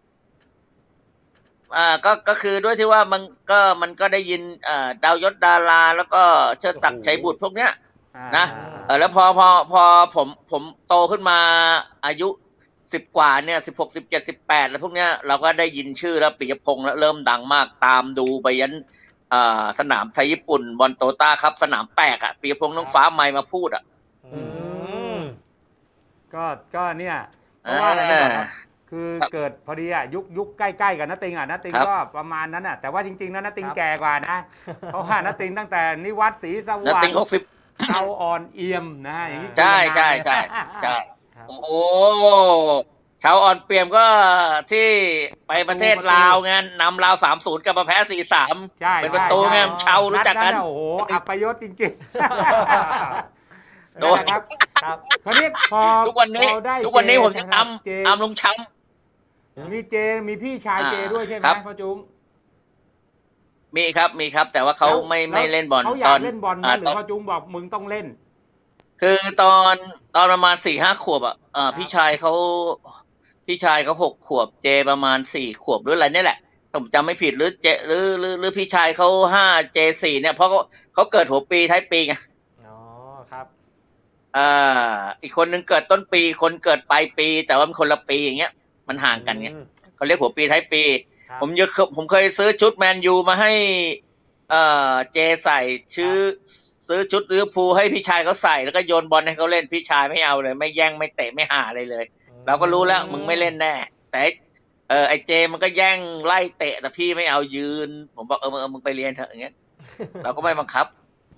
อ่าก็ก็คือด้วยที่ว่ามันก็มันก็ได้ยินเอ่อดาวยศดาราแล้วก็เชิดศักดิ์ชัยบุตรพวกเนี้ยอ่านะ เออแล้วพอพอพอผมผมโตขึ้นมาอายุสิบกว่าเนี่ยสิบหกสิบเจ็ดสิบแปดแล้วพวกเนี้ยเราก็ได้ยินชื่อแล้วปิยพงษ์แล้วเริ่มดังมากตามดูไปยันอ่าสนามไทยญี่ปุ่นบอลโตต้าครับสนามแตกอ่ะปิยพงษ์น้องฟ้าไมค์มาพูดอ่ะอืมก็ก็เนี่ยเพราะว่าอะไรนี่ก่อนครับคือครับเกิดพอดีอ่ะยุคยุคใกล้ๆกับนัตติงอ่ะนัตติงครับก็ประมาณนั้นอ่ะแต่ว่าจริงๆแล้วนัตติงครับแก่กว่านะเพราะว่านัตติงตั้งแต่นิวัตรศรีสแล้ววัสติงดิ์หกสิบเอาอ่อนเอี่ยมนะฮะอย่างนี้ใช่คุยใช่กันนานใช่ใช่ครับโอ้โหชาวอ่อนเปี่ยมก็ที่ไปประเทศลาวไงนำลาวสามศูนย์กับมาแพ้สี่สามใช่เป็นประตูใช่ไงชาวรู้จักกันดโอ้โหอัปยศจริงๆโดนั่นนแหละครับครับคราวนี้พอทุกวันนี้พอได้ทุกวันนี้ผมจะตามเจตามลุงช้มีเจมีพี่ชายอ่าเจด้วยใช่ไหมครับพ่อจุ้งำมีครับมีครับ แต่ว่าเขาแล้วไม่แล้วไม่เล่นบอลเขาอตยาอก นเล่นบอลไหมอ่าหรืตออนพ่อจุ้งบอกมึงต้องเล่นคือตอนตอนประมาณสี่ห้าขวบอ่ะเอ่อพี่ชายเขาพี่ชายเขาหกขวบเจประมาณสี่ขวบหรืออะไรนี่แหละผมจำไม่ผิดหรือเจหรือหรือหรือพี่ชายเขาห้าเจสี่เนี่ยเพราะเขาเขาเกิดหัวปีท้ายปีไงอ๋อครับอ่าอีกคนนึงเกิดต้นปีคนเกิดปลายปี แต่ว่ามันคนละปีอย่างเงี้ยมันห่างกันเงี้ยอืมเขาเรียกหัวปีท้ายปีครับผมยังผมเคยซื้อชุดแมนยูมาให้เอ่อเจใส่ชื่อซื้อชุดลิเวอร์พูลให้พี่ชายเขาใส่แล้วก็โยนบอลให้เขาเล่นพี่ชายไม่เอาเลย ไม่แย่งไม่เตะไม่หาอะไรเลย เราก็รู้แล้วมึงไม่เล่นแน่แต่เออไอเจมันก็แย่งไล่เตะแต่พี่ไม่เอายืนผมบอกเออมึงมึงไปเรียนเถอะอย่างเงี้ยเราก็ไม่บังคับ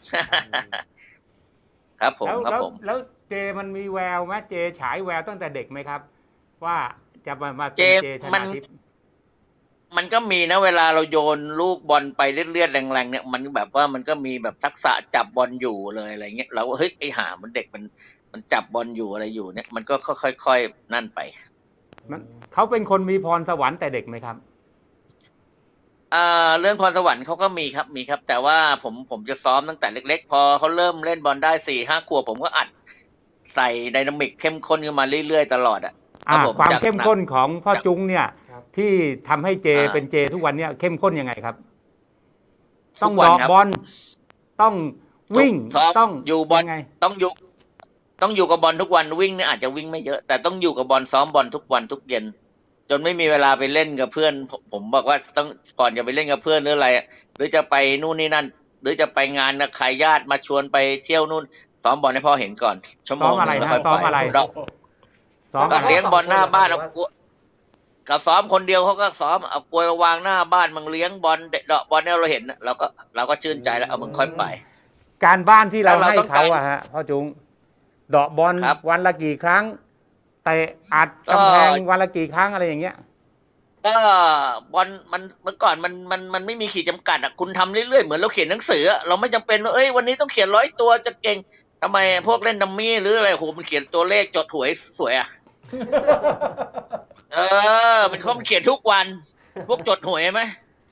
ครับผมครับผมแล้วเจมันมีแววไหมเจฉายแววตั้งแต่เด็กไหมครับว่าจะมามาเป็นเจชนาทิพย์มันก็มีนะเวลาเราโยนลูกบอลไปเลื่อนๆแรงๆเนี่ยมันแบบว่ามันก็มีแบบทักษะจับบอลอยู่เลยอะไรเงี้ยเราเฮ้ยไอ้ห่ามันเด็กมันมันจับบอลอยู่อะไรอยู่เนี่ยมันก็ค่อยๆนั่นไปมันเขาเป็นคนมีพรสวรรค์แต่เด็กไหมครับอ่าเรื่องพรสวรรค์เขาก็มีครับมีครับแต่ว่าผมผมจะซ้อมตั้งแต่เล็กๆพอเขาเริ่มเล่นบอลได้สี่ห้าขวบผมก็อัดใส่ไดนามิกเข้มข้นขึ้นมาเรื่อยๆตลอดอ่ะความเข้มข้นของพ่อจุ้งเนี่ยที่ทำให้เจเป็นเจทุกวันเนี่ยเข้มข้นยังไงครับต้องเดาะบอลต้องวิ่งต้องอยู่บอลต้องอยู่ต้องอยู่กับบอลทุกวันวิ่งเนี่ยอาจจะวิ่งไม่เยอะแต่ต้องอยู่กับบอลซ้อมบอลทุกวันทุกเย็นจนไม่มีเวลาไปเล่นกับเพื่อนผมบอกว่าต้องก่อนจะไปเล่นกับเพื่อนหรืออะไรหรือจะไปนู่นนี่นั่นหรือจะไปงานนะใครญาติมาชวนไปเที่ยวนู่นซ้อมบอลให้พ่อเห็นก่อนชั่วโมงนึงแล้วค่อยไปซ้อมอะไรซ้อมเลี้ยงบอลหน้าบ้านเอากับซ้อมคนเดียวเขาก็ซ้อมเอากลวยวางหน้าบ้านมึงเลี้ยงบอลเดาะบอลเนี่ยเราเห็นเราก็เราก็ชื่นใจแล้วเอามึงค่อยไปการบ้านที่เราให้เขาอะฮะพ่อจุ้งเดาะบอลวันละกี่ครั้งเตะอัดกำแพงวันละกี่ครั้งอะไรอย่างเงี้ยก็บอลมันเมื่อก่อนมันมันมันไม่มีขีดจำกัดอ่ะคุณทำเรื่อยๆเหมือนเราเขียนหนังสือเราไม่จำเป็นว่าเอ้ยวันนี้ต้องเขียนร้อยตัวจะเก่งทำไมพวกเล่นดัมมี่หรืออะไรโหมันเขียนตัวเลขจดหวยสวยอ่ะเออมันเขาเขียนทุกวันพวกจดหวยไหม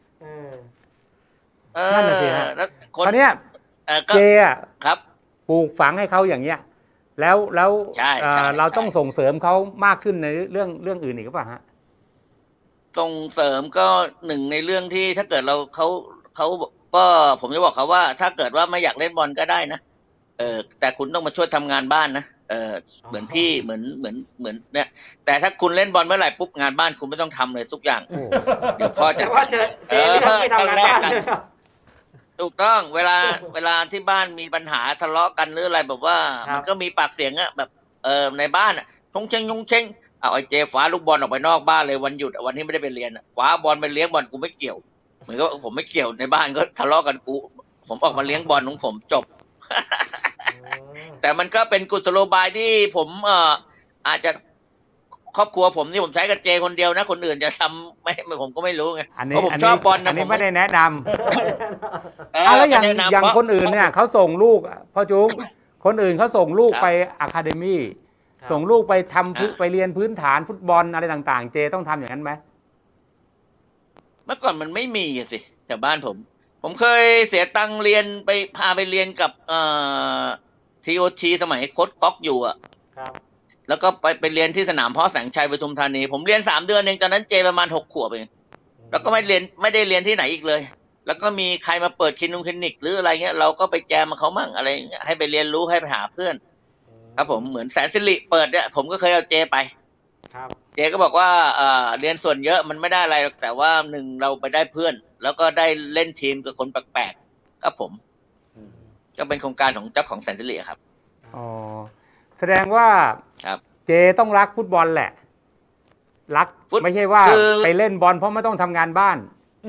เออนั่นแหละสิฮะคนเนี้ยเจอ่ะครับปลูกฝังให้เขาอย่างเงี้ยแล้วแล้วเราต้องส่งเสริมเขามากขึ้นในเรื่องเรื่องอื่นอีกหรือเปล่าฮะส่งเสริมก็หนึ่งในเรื่องที่ถ้าเกิดเราเขาเขาก็ผมจะบอกเขาว่าถ้าเกิดว่าไม่อยากเล่นบอลก็ได้นะเออแต่คุณต้องมาช่วยทำงานบ้านนะเออเหมือนพี่เหมือนเหมือนเหมือนเนี่ยแต่ถ้าคุณเล่นบอลเมื่อไหร่ปุ๊บงานบ้านคุณไม่ต้องทำเลยทุกอย่างเดี๋ยวพ่อจะว่าเจเจไม่ทำงานบ้านถูกต้องเวลาเวลาที่บ้านมีปัญหาทะเลาะกันหรืออะไรแบบว่ามันก็มีปากเสียงอะแบบเออในบ้านอะชงเชงชงเชงเอาไอ้เจฟ้าลูกบอลออกไปนอกบ้านเลยวันหยุดวันที่ไม่ได้ไปเรียนฟ้าบอลไปเลี้ยงบอลกูไม่เกี่ยวเหมือนก็ผมไม่เกี่ยวในบ้านก็ทะเลาะกันกูผมออกมาเลี้ยงบอลของผมจบแต่มันก็เป็นกุศโลบายที่ผมเอ่ออาจจะครอบครัวผมที่ผมใช้กับเจคนเดียวนะคนอื่นจะทำไม่ผมก็ไม่รู้ไงเพราะผมชอบบอลนะผมไม่ได้แนะนำเอาแล้วอย่างอย่างคนอื่นเนี่ยเขาส่งลูกพ่อจุ๊กคนอื่นเขาส่งลูกไปอะคาเดมี่ส่งลูกไปทำไปเรียนพื้นฐานฟุตบอลอะไรต่างๆเจต้องทำอย่างนั้นไหมเมื่อก่อนมันไม่มีสิแต่บ้านผมผมเคยเสียตังเรียนไปพาไปเรียนกับเอ่อทีโอทีสมัยโค้ชก๊อกอยู่อ่ะครับแล้วก็ไปไปเรียนที่สนามพ่อแสงชัยปทุมธานีผมเรียนสามเดือนเองตอนนั้นเจประมาณหกขวบเองแล้วก็ไม่เรียนไม่ได้เรียนที่ไหนอีกเลยแล้วก็มีใครมาเปิดคลินิกคลินิกหรืออะไรเงี้ยเราก็ไปแจมมาเขามั่งอะไรเงี้ยให้ไปเรียนรู้ให้ไปหาเพื่อนครับผมเหมือนแสนสิริเปิดเนี่ยผมก็เคยเอาเจไปครับเจก็บอกว่าเอ่อเรียนส่วนเยอะมันไม่ได้อะไรแต่ว่าหนึ่งเราไปได้เพื่อนแล้วก็ได้เล่นทีมกับคนแปลกๆครับผมก็เป็นโครงการของเจ้าของแสนสิริครับอ๋อแสดงว่าครับเจต้องรักฟุตบอลแหละรักไม่ใช่ว่าไปเล่นบอลเพราะไม่ต้องทำงานบ้าน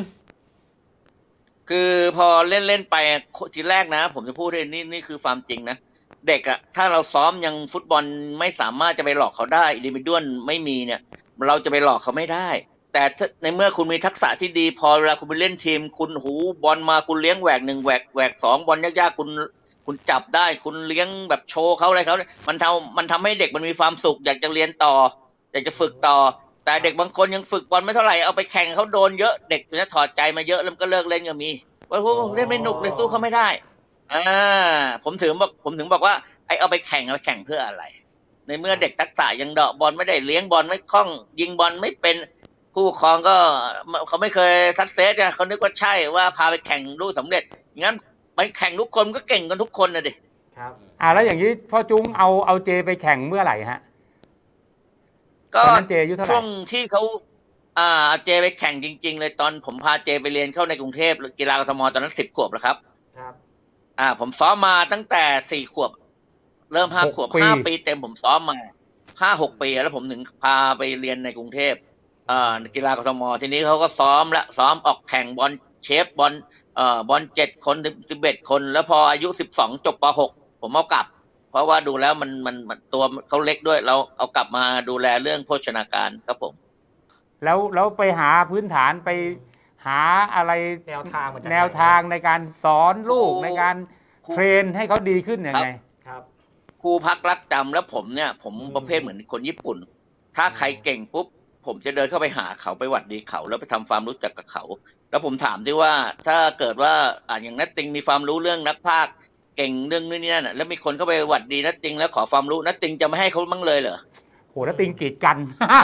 คือพอเล่นเล่นไปทีแรกนะผมจะพูดเลยนี่นี่คือความจริงนะเด็กอะถ้าเราซ้อมยังฟุตบอลไม่สามารถจะไปหลอกเขาได้อินดิวิดวลไม่มีเนี่ยเราจะไปหลอกเขาไม่ได้แต่ในเมื่อคุณมีทักษะที่ดีพอเวลาคุณไปเล่นทีมคุณหูบอลมาคุณเลี้ยงแหวกหนึ่งแหวกแหวกสองบอลยากๆคุณคุณจับได้คุณเลี้ยงแบบโชว์เขาอะไรเขามันทำมันทำให้เด็กมันมีความสุขอยากจะเรียนต่ออยากจะฝึกต่อแต่เด็กบางคนยังฝึกบอลไม่เท่าไหร่เอาไปแข่งเขาโดนเยอะเด็กจะถอดใจมาเยอะแล้วก็เลิกเล่นก็มีว่าโหเล่นไม่หนุกเลยสู้เขาไม่ได้อ่าผมถึงบอกผมถึงบอกว่าไอเอาไปแข่งเอาไปแข่งเพื่ออะไรในเมื่อเด็กทักษะยังเดาะบอลไม่ได้เลี้ยงบอลไม่คล่องยิงบอลไม่เป็นผู้ปกครองก็เขาไม่เคยซัดเซตไงเขานึกว่าใช่ว่าพาไปแข่งลูกสำเร็จงั้นไปแข่งทุกคนก็เก่งกันทุกคนนะดิครับอ่าแล้วอย่างนี้พ่อจุ้งเอาเอาเจไปแข่งเมื่อไหร่ฮะก็เจอายุเท่าไหร่ช่วงที่เขาอ่าเจไปแข่งจริงๆเลยตอนผมพาเจไปเรียนเข้าในกรุงเทพกีฬากทมตอนนั้นสิบขวบแล้วครับครับอ่าผมซ้อมมาตั้งแต่สี่ขวบเริ่มห้าขวบห้าปีเต็มผมซ้อมมาห้าหกปีแล้วผมถึงพาไปเรียนในกรุงเทพอ่ากีฬากทมทีนี้เขาก็ซ้อมและซ้อมออกแข่งบอลเชฟบอลเอ่อบอลเจ็ดคนสิบเอ็ดคนแล้วพออายุสิบสองจบปหกผมเอากลับเพราะว่าดูแล้วมันมันมันตัวเขาเล็กด้วยเราเอากลับมาดูแลเรื่องโภชนาการครับผมแล้วแล้วไปหาพื้นฐานไปหาอะไรแนวทางแนวทางในการสอนลูกในการเทรนให้เขาดีขึ้นยังไงครับครูพักรักจำแล้วผมเนี่ยผมประเภทเหมือนคนญี่ปุ่นถ้าใครเก่งปุ๊บผมจะเดินเข้าไปหาเขาไปหวัดดีเขาแล้วไปทำความรู้จักกับเขาแล้วผมถามที่ว่าถ้าเกิดว่าอ่าอย่างนัทติงมีความรู้เรื่องนักพากย์เก่งเรื่องนู้นนี่นั่นแล้วมีคนเข้าไปหวัดดีนัทติงแล้วขอความรู้นัทติงจะไม่ให้เขาบ้างเลยเหรอโหนัทติงกีดกัน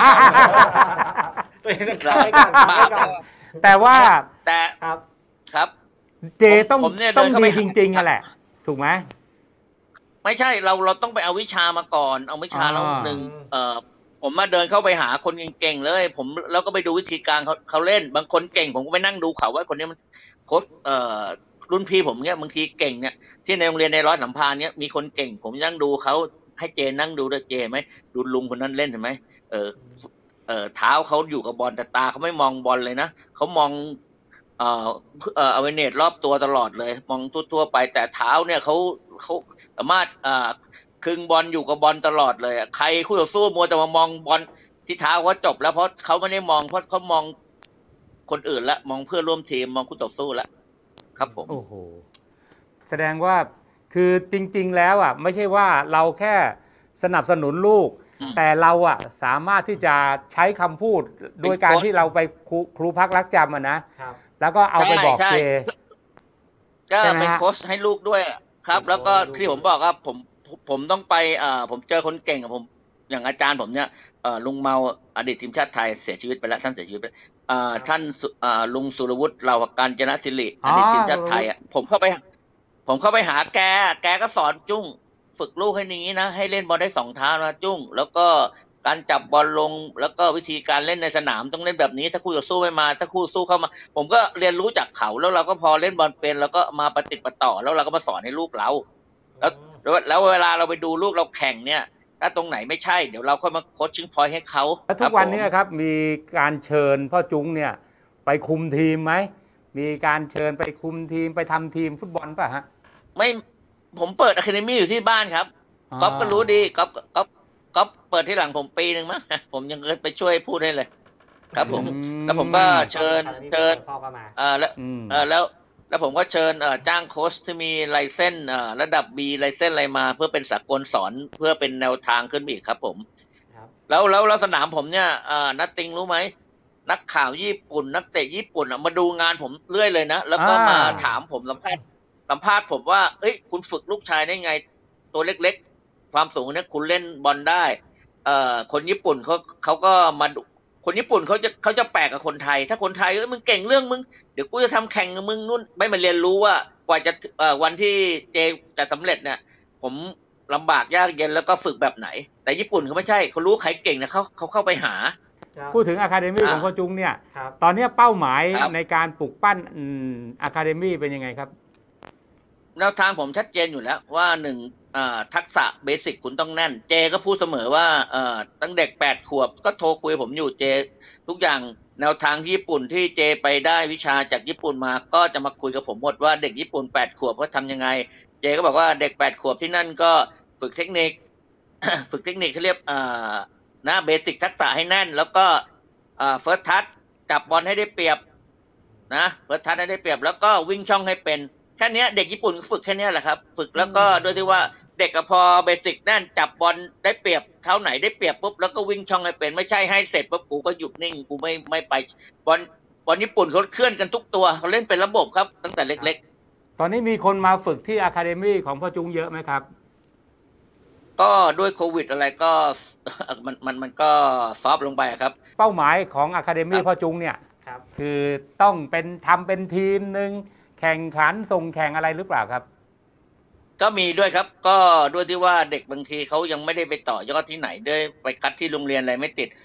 แต่ว่าแต่ครับครับเจต้องต้องดีจริงๆอ่ะแหละถูกไหมไม่ใช่เราเราต้องไปเอาวิชามาก่อนเอาวิชาแล้วหนึ่งเอ่อผมมาเดินเข้าไปหาคนเก่งๆเลยผมแล้วก็ไปดูวิธีการเขาเขาเล่นบางคนเก่งผมก็ไปนั่งดูเขาว่าคนนี้มันโค้ชเอ่อรุ่นพี่ผมเนี่ยบางทีเก่งเนี่ยที่ในโรงเรียนในร้อยสัมพันธ์เนี่ยมีคนเก่งผมนั่งดูเขาให้เจนั่งดูด้วยเจไหมดูลุงคนนั้นเล่นเห็นไหมเออเอ่อเท้าเขาอยู่กับบอลแต่ตาเขาไม่มองบอลเลยนะเขามองเอ่อเอ่ออเวเนตรอบตัวตลอดเลยมองทั่วๆไปแต่เท้าเนี่ยเขาเขาสามารถเอ่อคึงบอลอยู่กับบอลตลอดเลยใครคู่ต่อสู้มัวแต่มามองบอลที่เท้าเขาจบแล้วเพราะเขาไม่ได้มองเพราะเขามองคนอื่นละมองเพื่อนร่วมทีมมองคู่ต่อสู้ละครับผมโอ้โหแสดงว่าคือจริงๆแล้วอ่ะไม่ใช่ว่าเราแค่สนับสนุนลูกแต่เราอ่ะสามารถที่จะใช้คำพูดโดยการที่เราไปครูพักรักจำอ่ะนะแล้วก็เอาไปบอกเจก็เป็นโค้ชให้ลูกด้วยครับแล้วก็ที่ผมบอกว่าผมผมต้องไปอ่าผมเจอคนเก่งกับผมอย่างอาจารย์ผมเนี่ยลุงเมาอดีตทีมชาติไทยเสียชีวิตไปแล้วท่านเสียชีวิตไปท่านลุงสุรวุฒิเหล่าการจนะศิริอดีตทีมชาติไทยอ่ะผมเข้าไปผมเข้าไปหาแกแกก็สอนจุ้งฝึกลูกให้นี้นะให้เล่นบอลได้สองเท้านะจุ้งแล้วก็การจับบอลลงแล้วก็วิธีการเล่นในสนามต้องเล่นแบบนี้ถ้าคู่ต่อสู้ไม่มาถ้าคู่สู้เข้ามาผมก็เรียนรู้จากเขาแล้วเราก็พอเล่นบอลเป็นแล้วก็มาปฏิบัติต่อแล้วเราก็มาสอนให้ลูกเราแล้วแล้วเวลาเราไปดูลูกเราแข่งเนี่ยถ้าตรงไหนไม่ใช่เดี๋ยวเราค่อยมาโค้ชชิ่งพอยต์ให้เขาแล้วทุกวันนี้ครับมีการเชิญพ่อจุ้งเนี่ยไปคุมทีมไหมมีการเชิญไปคุมทีมไปทำทีมฟุตบอลป่ะฮะไม่ผมเปิดอะคาเดมี่อยู่ที่บ้านครับก๊อฟก็รู้ดีก๊อฟก๊อฟก๊อฟเปิดที่หลังผมปีหนึ่งมั้งผมยังเคยไปช่วยพูดให้เลยครับผมแล้วผมก็เชิญเชิญเออแล้วเออแล้วแล้วผมก็เชิญจ้างโค้ชที่มีไลเซนส์ระดับ B ไลเซนส์อะไรมาเพื่อเป็นสากลสอนเพื่อเป็นแนวทางขึ้นอีกครับผมแล้วแล้วแล้วสนามผมเนี่ยนัทติงรู้ไหมนักข่าวญี่ปุ่นนักเตะญี่ปุ่นมาดูงานผมเรื่อยเลยนะแล้วก็มาถามผมสัมภาษณ์สัมภาษณ์ผมว่าเอ้ยคุณฝึกลูกชายได้ไงตัวเล็กๆความสูงเนี่ยคุณเล่นบอลได้เอ่อคนญี่ปุ่นเขาเขาก็มาคนญี่ปุ่นเขาจะเขาจะแปลกกับคนไทยถ้าคนไทยเอ้ยมึงเก่งเรื่องมึงเดี๋ยวกูจะทำแข่งกับมึงนู่นไม่มาเรียนรู้ว่ากว่าจะเอ่อวันที่เจจะสำเร็จเนี่ยผมลำบากยากเย็นแล้วก็ฝึกแบบไหนแต่ญี่ปุ่นเขาไม่ใช่เขารู้ใครเก่งนะเขาเขาเข้าไปหาพูดถึงอะคาเดมี่ของโค้ชจุ้งเนี่ยตอนนี้เป้าหมายในการปลูกปั้นอะคาเดมี่เป็นยังไงครับแนวทางผมชัดเจนอยู่แล้วว่าหนึ่งทักษะเบสิกคุณต้องแน่นเจก็พูดเสมอว่าตั้งเด็กแปดขวบก็โทรคุยผมอยู่เจทุกอย่างแนวทางญี่ปุ่นที่เจไปได้วิชาจากญี่ปุ่นมาก็จะมาคุยกับผมหมดว่าเด็กญี่ปุ่นแปดขวบเขาทำยังไงเจก็บอกว่าเด็กแปดขวบที่นั่นก็ฝึกเทคนิค ฝึกเทคนิคเขาเรียกนะเบสิกทักษะให้แน่นแล้วก็เฟิร์สทัชจับบอลให้ได้เปรียบนะเฟิร์สทัชให้ได้เปรียบแล้วก็วิ่งช่องให้เป็นแค่นี้เด็กญี่ปุ่นฝึกแค่นี้แหละครับฝึกแล้วก็โดยที่ว่าเด็กก็พอเบสิกแน่นจับบอลได้เปรียบเท้าไหนได้เปรียบปุ๊บแล้วก็วิ่งช่องให้เป็นไม่ใช่ให้เสร็จปุ๊บกูก็หยุดนิ่งกูไม่ไม่ไปบอลบอลญี่ปุ่นเขาเคลื่อนกันทุกตัวเขาเล่นเป็นระบบครับตั้งแต่เล็กๆตอนนี้มีคนมาฝึกที่อะคาเดมี่ของพ่อจุ้งเยอะไหมครับก็ด้วยโควิดอะไรก็มันมันมันก็ซอฟลงไปครับเป้าหมายของอะคาเดมี่พ่อจุ้งเนี่ยคือต้องเป็นทำเป็นทีมหนึ่งแข่งขันส่งแข่งอะไรหรือเปล่าครับก็มีด้วยครับก็ด้วยที่ว่าเด็กบางทีเขายังไม่ได้ไปต่อยอดที่ไหนด้วยไปคัดที่โรงเรียนอะไรไม่ติดเอ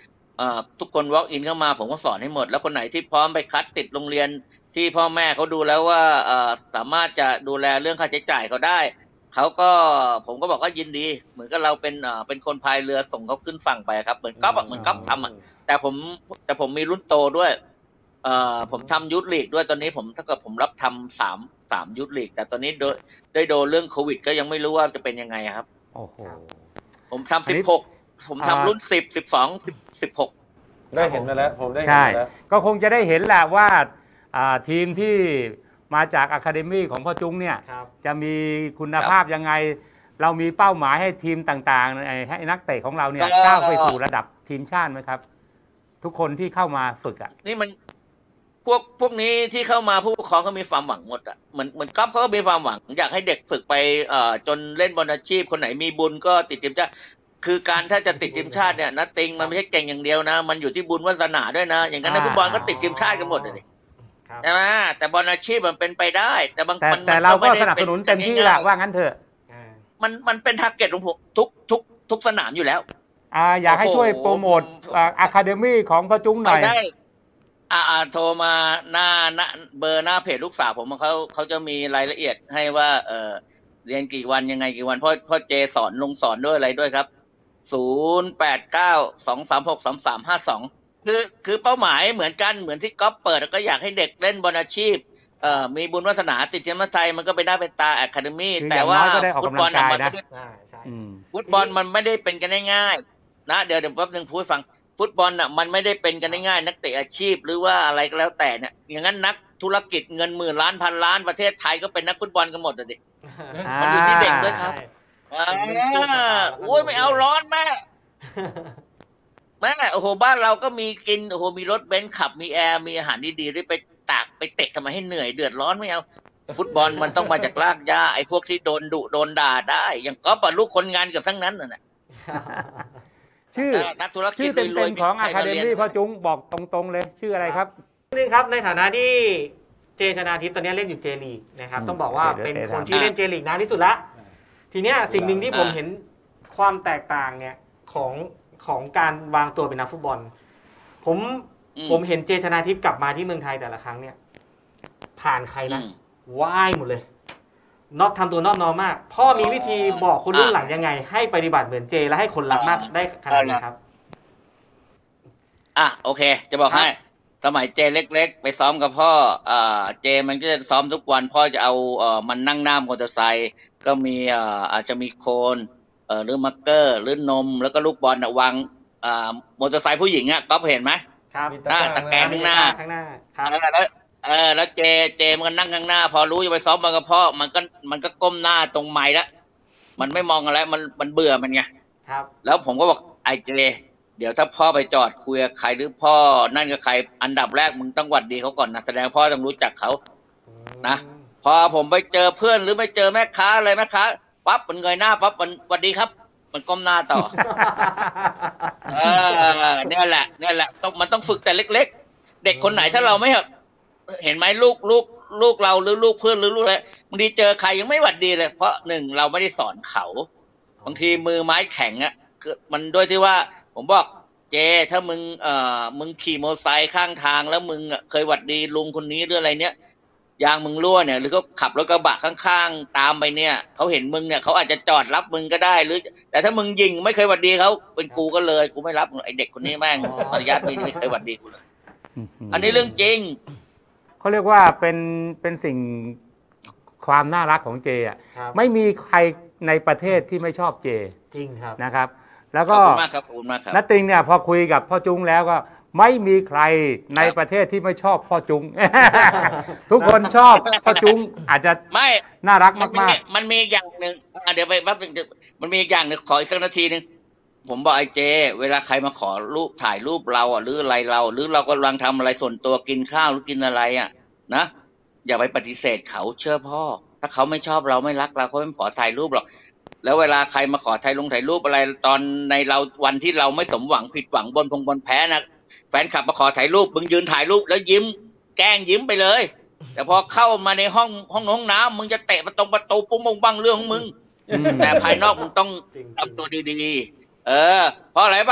ทุกคน walk in เข้ามาผมก็สอนให้หมดแล้วคนไหนที่พร้อมไปคัดติดโรงเรียนที่พ่อแม่เขาดูแล้วว่าสามารถจะดูแลเรื่องค่าใช้จ่ายเขาได้เขาก็ผมก็บอกว่ายินดีเหมือนกับเราเป็นเป็นคนพายเรือส่งเขาขึ้นฝั่งไปครับเหมือนก๊อฟเหมือนก๊อฟทำอ่ะแต่ผมแต่ผมมีรุ่นโตด้วยเอ่อผมทำยุทธลีกด้วยตอนนี้ผมถ้าเกิดผมรับทำสามสามยุทธลีกแต่ตอนนี้โดยได้โดนเรื่องโควิดก็ยังไม่รู้ว่าจะเป็นยังไงครับโอ้โหผมทำสิบหกผมทำรุ่นสิบสิบสองสิบสิบหกได้เห็นมาแล้วผมได้เห็นมาแล้วก็คงจะได้เห็นแหละว่าทีมที่มาจากอะคาเดมี่ของพ่อจุ้งเนี่ยจะมีคุณภาพยังไงเรามีเป้าหมายให้ทีมต่างๆให้นักเตะของเราเนี่ยก้าวไปสู่ระดับทีมชาติไหมครับทุกคนที่เข้ามาฝึกอ่ะนี่มันพวกพวกนี้ที่เข้ามาผู้ปกครองเขามีความหวังหมดอ่ะเหมือนเหมือนก๊อฟเขาก็มีความหวังอยากให้เด็กฝึกไปเอ่อจนเล่นบอลอาชีพคนไหนมีบุญก็ติดทีมชาติคือการถ้าจะติดทีมชาติเนี่ยนักติงมันไม่ใช่เก่งอย่างเดียวนะมันอยู่ที่บุญวาสนาด้วยนะอย่างนั้นนักฟุตบอลก็ติดทีมชาติกันหมดเลยใช่ไหมแต่บอลอาชีพมันเป็นไปได้แต่บางแต่แต่เราก็สนับสนุนเต็มที่แหละว่างั้นเถอะมันมันเป็นทาร์เก็ตของผมทุกทุกทุกสนามอยู่แล้วอ่าอยากให้ช่วยโปรโมทอะคาเดมี่ของพ่อจุ้งหน่อยได้อ่าโทรมาหน้าหน้าเบอร์หน้าเพจลูกสาวผมเขาเขาจะมีรายละเอียดให้ว่าเออเรียนกี่วันยังไงกี่วันพ่อพ่อเจสอนลงสอนด้วยอะไรด้วยครับศูนย์แปดเก้าสองสามหกสามสามห้าสองคือคือเป้าหมายเหมือนกันเหมือนที่ก๊อฟเปิดก็อยากให้เด็กเล่นบอลอาชีพเอ่อมีบุญวาสนาติดทีมชาติไทยมันก็ไปได้เป็นตาอะคาเดมี่แต่ว่าฟุตบอลมันไม่ได้ฟุตบอลมันไม่ได้เป็นกันง่ายๆนะเดี๋ยวเดี๋ยวแป๊บนึงพูดฟังฟุตบอลน่ะมันไม่ได้เป็นกันง่ายๆนักเตะอาชีพหรือว่าอะไรก็แล้วแต่เนี่ยอย่างนั้นนักธุรกิจเงินหมื่นล้านพันล้านประเทศไทยก็เป็นนักฟุตบอลกันหมดเลยมันอยู่ที่เด็กด้วยครับโอ้ยไม่เอาร้อนแม่แม่โอ้โหบ้านเราก็มีกินโอ้โหมีรถเบนซ์ขับมีแอร์มีอาหารดีๆได้ไปตากไปเตะทำไมให้เหนื่อยเดือดร้อนไม่เอาฟุตบอลมันต้องมาจากรากหญ้าไอ้พวกที่โดนดุโดนด่าได้อย่างก็ปะลูกคนงานกับทั้งนั้นน่ะชื่อนักธุรกิจชื่อเต็มๆของอะคาเดมี่พ่อจุ้งบอกตรงๆเลยชื่ออะไรครับนี่ครับในฐานะที่เจชนาทิพย์ตอนนี้เล่นอยู่เจลีกนะครับต้องบอกว่าเป็นคนที่เล่นเจลีกนานที่สุดละทีเนี้ยสิ่งหนึ่งที่ผมเห็นความแตกต่างเนี่ยของของการวางตัวเป็นนักฟุตบอลผมผมเห็นเจชนาทิพย์กลับมาที่เมืองไทยแต่ละครั้งเนี่ยผ่านใครนะว่ายหมดเลยนอบทำตัวนอบน้อมมากพ่อมีวิธีบอกคนรุ่นหลังยังไงให้ปฏิบัติเหมือนเจและให้คนรักมากได้ขนาดนี้ครับอ่ะโอเคจะบอกให้สมัยเจเล็กๆไปซ้อมกับพ่ออ่าเจมันก็จะซ้อมทุกวันพ่อจะเอาเอ่อมันนั่งหน้ามอเตอร์ไซค์ก็มีอ่าอาจจะมีโคนเอ่อหรือมาร์กเกอร์หรือนมแล้วก็ลูกบอลวางอ่ามอเตอร์ไซค์ผู้หญิงอ่ะก็เห็นไหมครับหน้าตะแกรงข้างหน้าข้างหน้าครับแล้วเออแล้วเจเจมันนั่งข้างหน้าพอรู้จะไปซ้อมมันกับพ่อมันก็มันก็ก้มหน้าตรงไม้แล้วมันไม่มองอะไรมันมันเบื่อมันไงครับแล้วผมก็บอกไอ้เจเดี๋ยวถ้าพ่อไปจอดคุยกับใครหรือพ่อนั่นกับใครอันดับแรกมึงต้องหวัดดีเขาก่อนนะแสดงพ่อต้องรู้จักเขานะพอผมไปเจอเพื่อนหรือไปเจอแม่ค้าอะไรแม่ค้าปั๊บมันเงยหน้าปั๊บมันหวัดดีครับมันก้มหน้าต่อเออเนี่ยแหละเนี่ยแหละต้องมันต้องฝึกแต่เล็กๆเด็กคนไหนถ้าเราไม่เห็นไหมลูกลูกลูกเราหรือลูกเพื่อนหรือลูกอะไรบางทีเจอใครยังไม่หวัดดีเลยเพราะหนึ่งเราไม่ได้สอนเขาบางทีมือไม้แข็งอ่ะคือมันด้วยที่ว่าผมบอกเจถ้ามึงเอ่อมึงขี่มอเตอร์ไซค์ข้างทางแล้วมึงเคยหวัดดีลุงคนนี้หรืออะไรเนี้ยยางมึงรั่วเนี่ยหรือเขาขับรถกระบะข้างๆตามไปเนี่ยเขาเห็นมึงเนี่ยเขาอาจจะจอดรับมึงก็ได้หรือแต่ถ้ามึงยิงไม่เคยหวัดดีเขาเป็นกูก็เลยกูไม่รับไอเด็กคนนี้แม่งมารยาทไม่ไม่เคยหวัดดีกูเลยอันนี้เรื่องจริงเขาเรียกว่าเป็นเป็นสิ่งความน่ารักของเจอ่ะไม่มีใครในประเทศที่ไม่ชอบเจจริงครับนะครับแล้วก็นัตติงเนี่ยพอคุยกับพ่อจุ้งแล้วก็ไม่มีใครในประเทศที่ไม่ชอบพ่อจุ้งทุกคนชอบพ่อจุ้งอาจจะไม่น่ารักมากๆมันมีอย่างหนึ่งเดี๋ยวไปแป๊บนึงมันมีอย่างหนึ่งขออีกสักนาทีนึงผมบอกไอ้เจเวลาใครมาขอรูปถ่ายรูปเราอ่ะหรืออะไรเราหรือเรากำลังทำอะไรส่วนตัวกินข้าวหรือกินอะไรอ่ะนะอย่าไปปฏิเสธเขาเชื่อพ่อถ้าเขาไม่ชอบเราไม่รักเราเขาไม่ขอถ่ายรูปหรอกแล้วเวลาใครมาขอถ่ายลงถ่ายรูปอะไรตอนในเราวันที่เราไม่สมหวังผิดหวังบนพงบนแพ้นะแฟนคลับมาขอถ่ายรูปมึงยืนถ่ายรูปแล้วยิ้มแกล้งยิ้มไปเลยแต่พอเข้ามาในห้องห้องน้องน้ำมึงจะเตะประตูประตูปุ้งปุ้งบังเรื่องของมึงแต่ภายนอกมึงต้องทำตัวดีๆเออเพราะอะไรเปล่า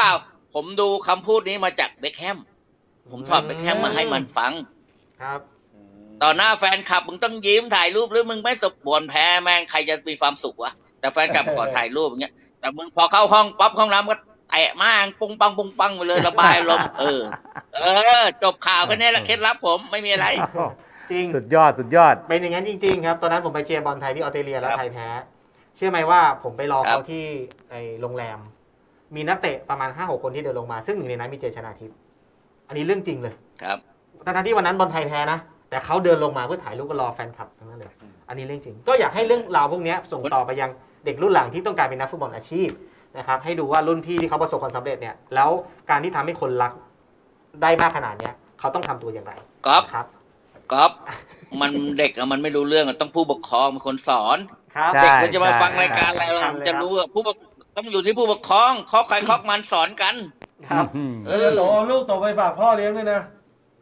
ผมดูคำพูดนี้มาจากเบ็คแฮมผมถอดเบ็คแฮมมาให้มันฟังครับต่อหน้าแฟนคลับมึงต้องยิ้มถ่ายรูปหรือมึงไม่สบบ่นแพ้แม่งใครจะมีความสุขวะแต่แฟนคลับขอถ่ายรูปอย่างเงี้ยแต่มึงพอเข้าห้องปั๊บห้องน้ำก็แตะมากปุ้งปังปุ้งปังไปเลยระบายลมเออเออจบข่าวแค่นี้แหละเคล็ดลับผมไม่มีอะไรจริงสุดยอดสุดยอดเป็นอย่างนั้นจริงๆครับตอนนั้นผมไปเชียร์บอลไทยที่ออสเตรเลียแล้วไทยแพ้เชื่อไหมว่าผมไปรอเขาที่ไอ้โรงแรมมีนักเตะประมาณ ห้าหก คนที่เดินลงมาซึ่งหนึ่งในนั้นมีเจชนาทิพย์อันนี้เรื่องจริงเลยครับตอนนั้นที่วันนั้นบอลไทยแพ้นะแต่เขาเดินลงมาเพื่อถ่ายรูปก็รอแฟนคลับทั้งนั้นเลยอันนี้เรื่องจริงก็อยากให้เรื่องราวพวกนี้ส่งต่อไปยังเด็กรุ่นหลังที่ต้องการเป็นนักฟุตบอลอาชีพนะครับให้ดูว่ารุ่นพี่ที่เขาประสบความสำเร็จเนี่ยแล้วการที่ทำให้คนรักได้มากขนาดนี้เขาต้องทำตัวอย่างไรครับก๊อฟมันเด็กอะมันไม่รู้เรื่องต้องผู้ปกครองเป็นคนสอนเด็กมันจะมาฟังรายการอะไรมันจะรู้ผู้ต้องอยู่ที่ผู้ปกครองข้อใครข้อมันสอนกันครับเออโตลูกโตไปฝากพ่อเลี้ยงด้วยนะ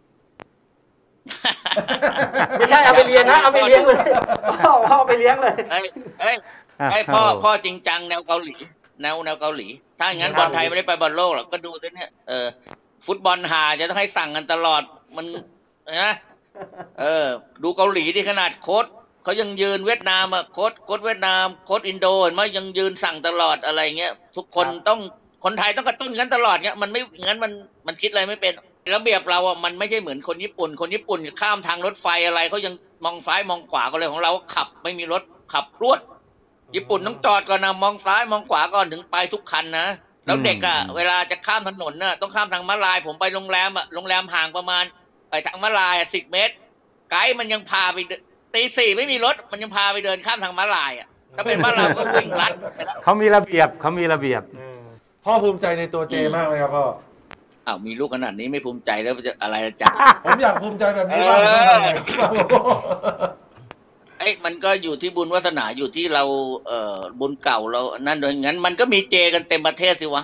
ไม่ใช่เอาไปเลี้ยงนะเอาไปเลี้ยงเลยพ่อพ่อไปเลี้ยงเลยไอ้ไอ้ไอ้พ่อพ่อจริงจังแนวเกาหลีแนวแนวเกาหลีถ้าอย่างนั้นบอลไทยไม่ได้ไปบอลโลกหรอกก็ดูสิเนี่ยเออฟุตบอลหาจะต้องให้สั่งกันตลอดมันนะเออดูเกาหลีที่ขนาดโค้ชเขายังยืนเวียดนามอ่ะโค้ชโค้ชเวียดนามโค้ชอินโดเห็นไหมยังยืนสั่งตลอดอะไรเงี้ยทุกคนต้องคนไทยต้องกระตุ้นกันตลอดเงี้ยมันไม่งั้นมันมันคิดอะไรไม่เป็นระเบียบเราอ่ะมันไม่ใช่เหมือนคนญี่ปุ่นคนญี่ปุ่นข้ามทางรถไฟอะไรเขายังมองซ้ายมองขวาก็เลยของเราขับไม่มีรถขับรวดญี่ปุ่นต้องจอดก่อนนะมองซ้ายมองขวาก่อนถึงไปทุกคันนะแล้วเด็กอ่ะเวลาจะข้ามถนนน่ะต้องข้ามทางม้าลายผมไปโรงแรมอ่ะโรงแรมห่างประมาณไปทางม้าลายสิบเมตรไกด์มันยังพาไปตีสี่ไม่มีรถมันยังพาไปเดินข้ามทางม้าลายอ่ะถ้าเป็นบ้านเราก็วิ่งลัดเขามีระเบียบเขามีระเบียบพ่อภูมิใจในตัวเจมากเลยครับพ่ออ้าวมีลูกขนาดนี้ไม่ภูมิใจแล้วจะอะไรจ๊ะผมอยากภูมิใจแบบนี้บ้างไอ้มันก็อยู่ที่บุญวาสนาอยู่ที่เราเอ่อบุญเก่าเรานั่นโดยงั้นมันก็มีเจกันเต็มประเทศสิวะ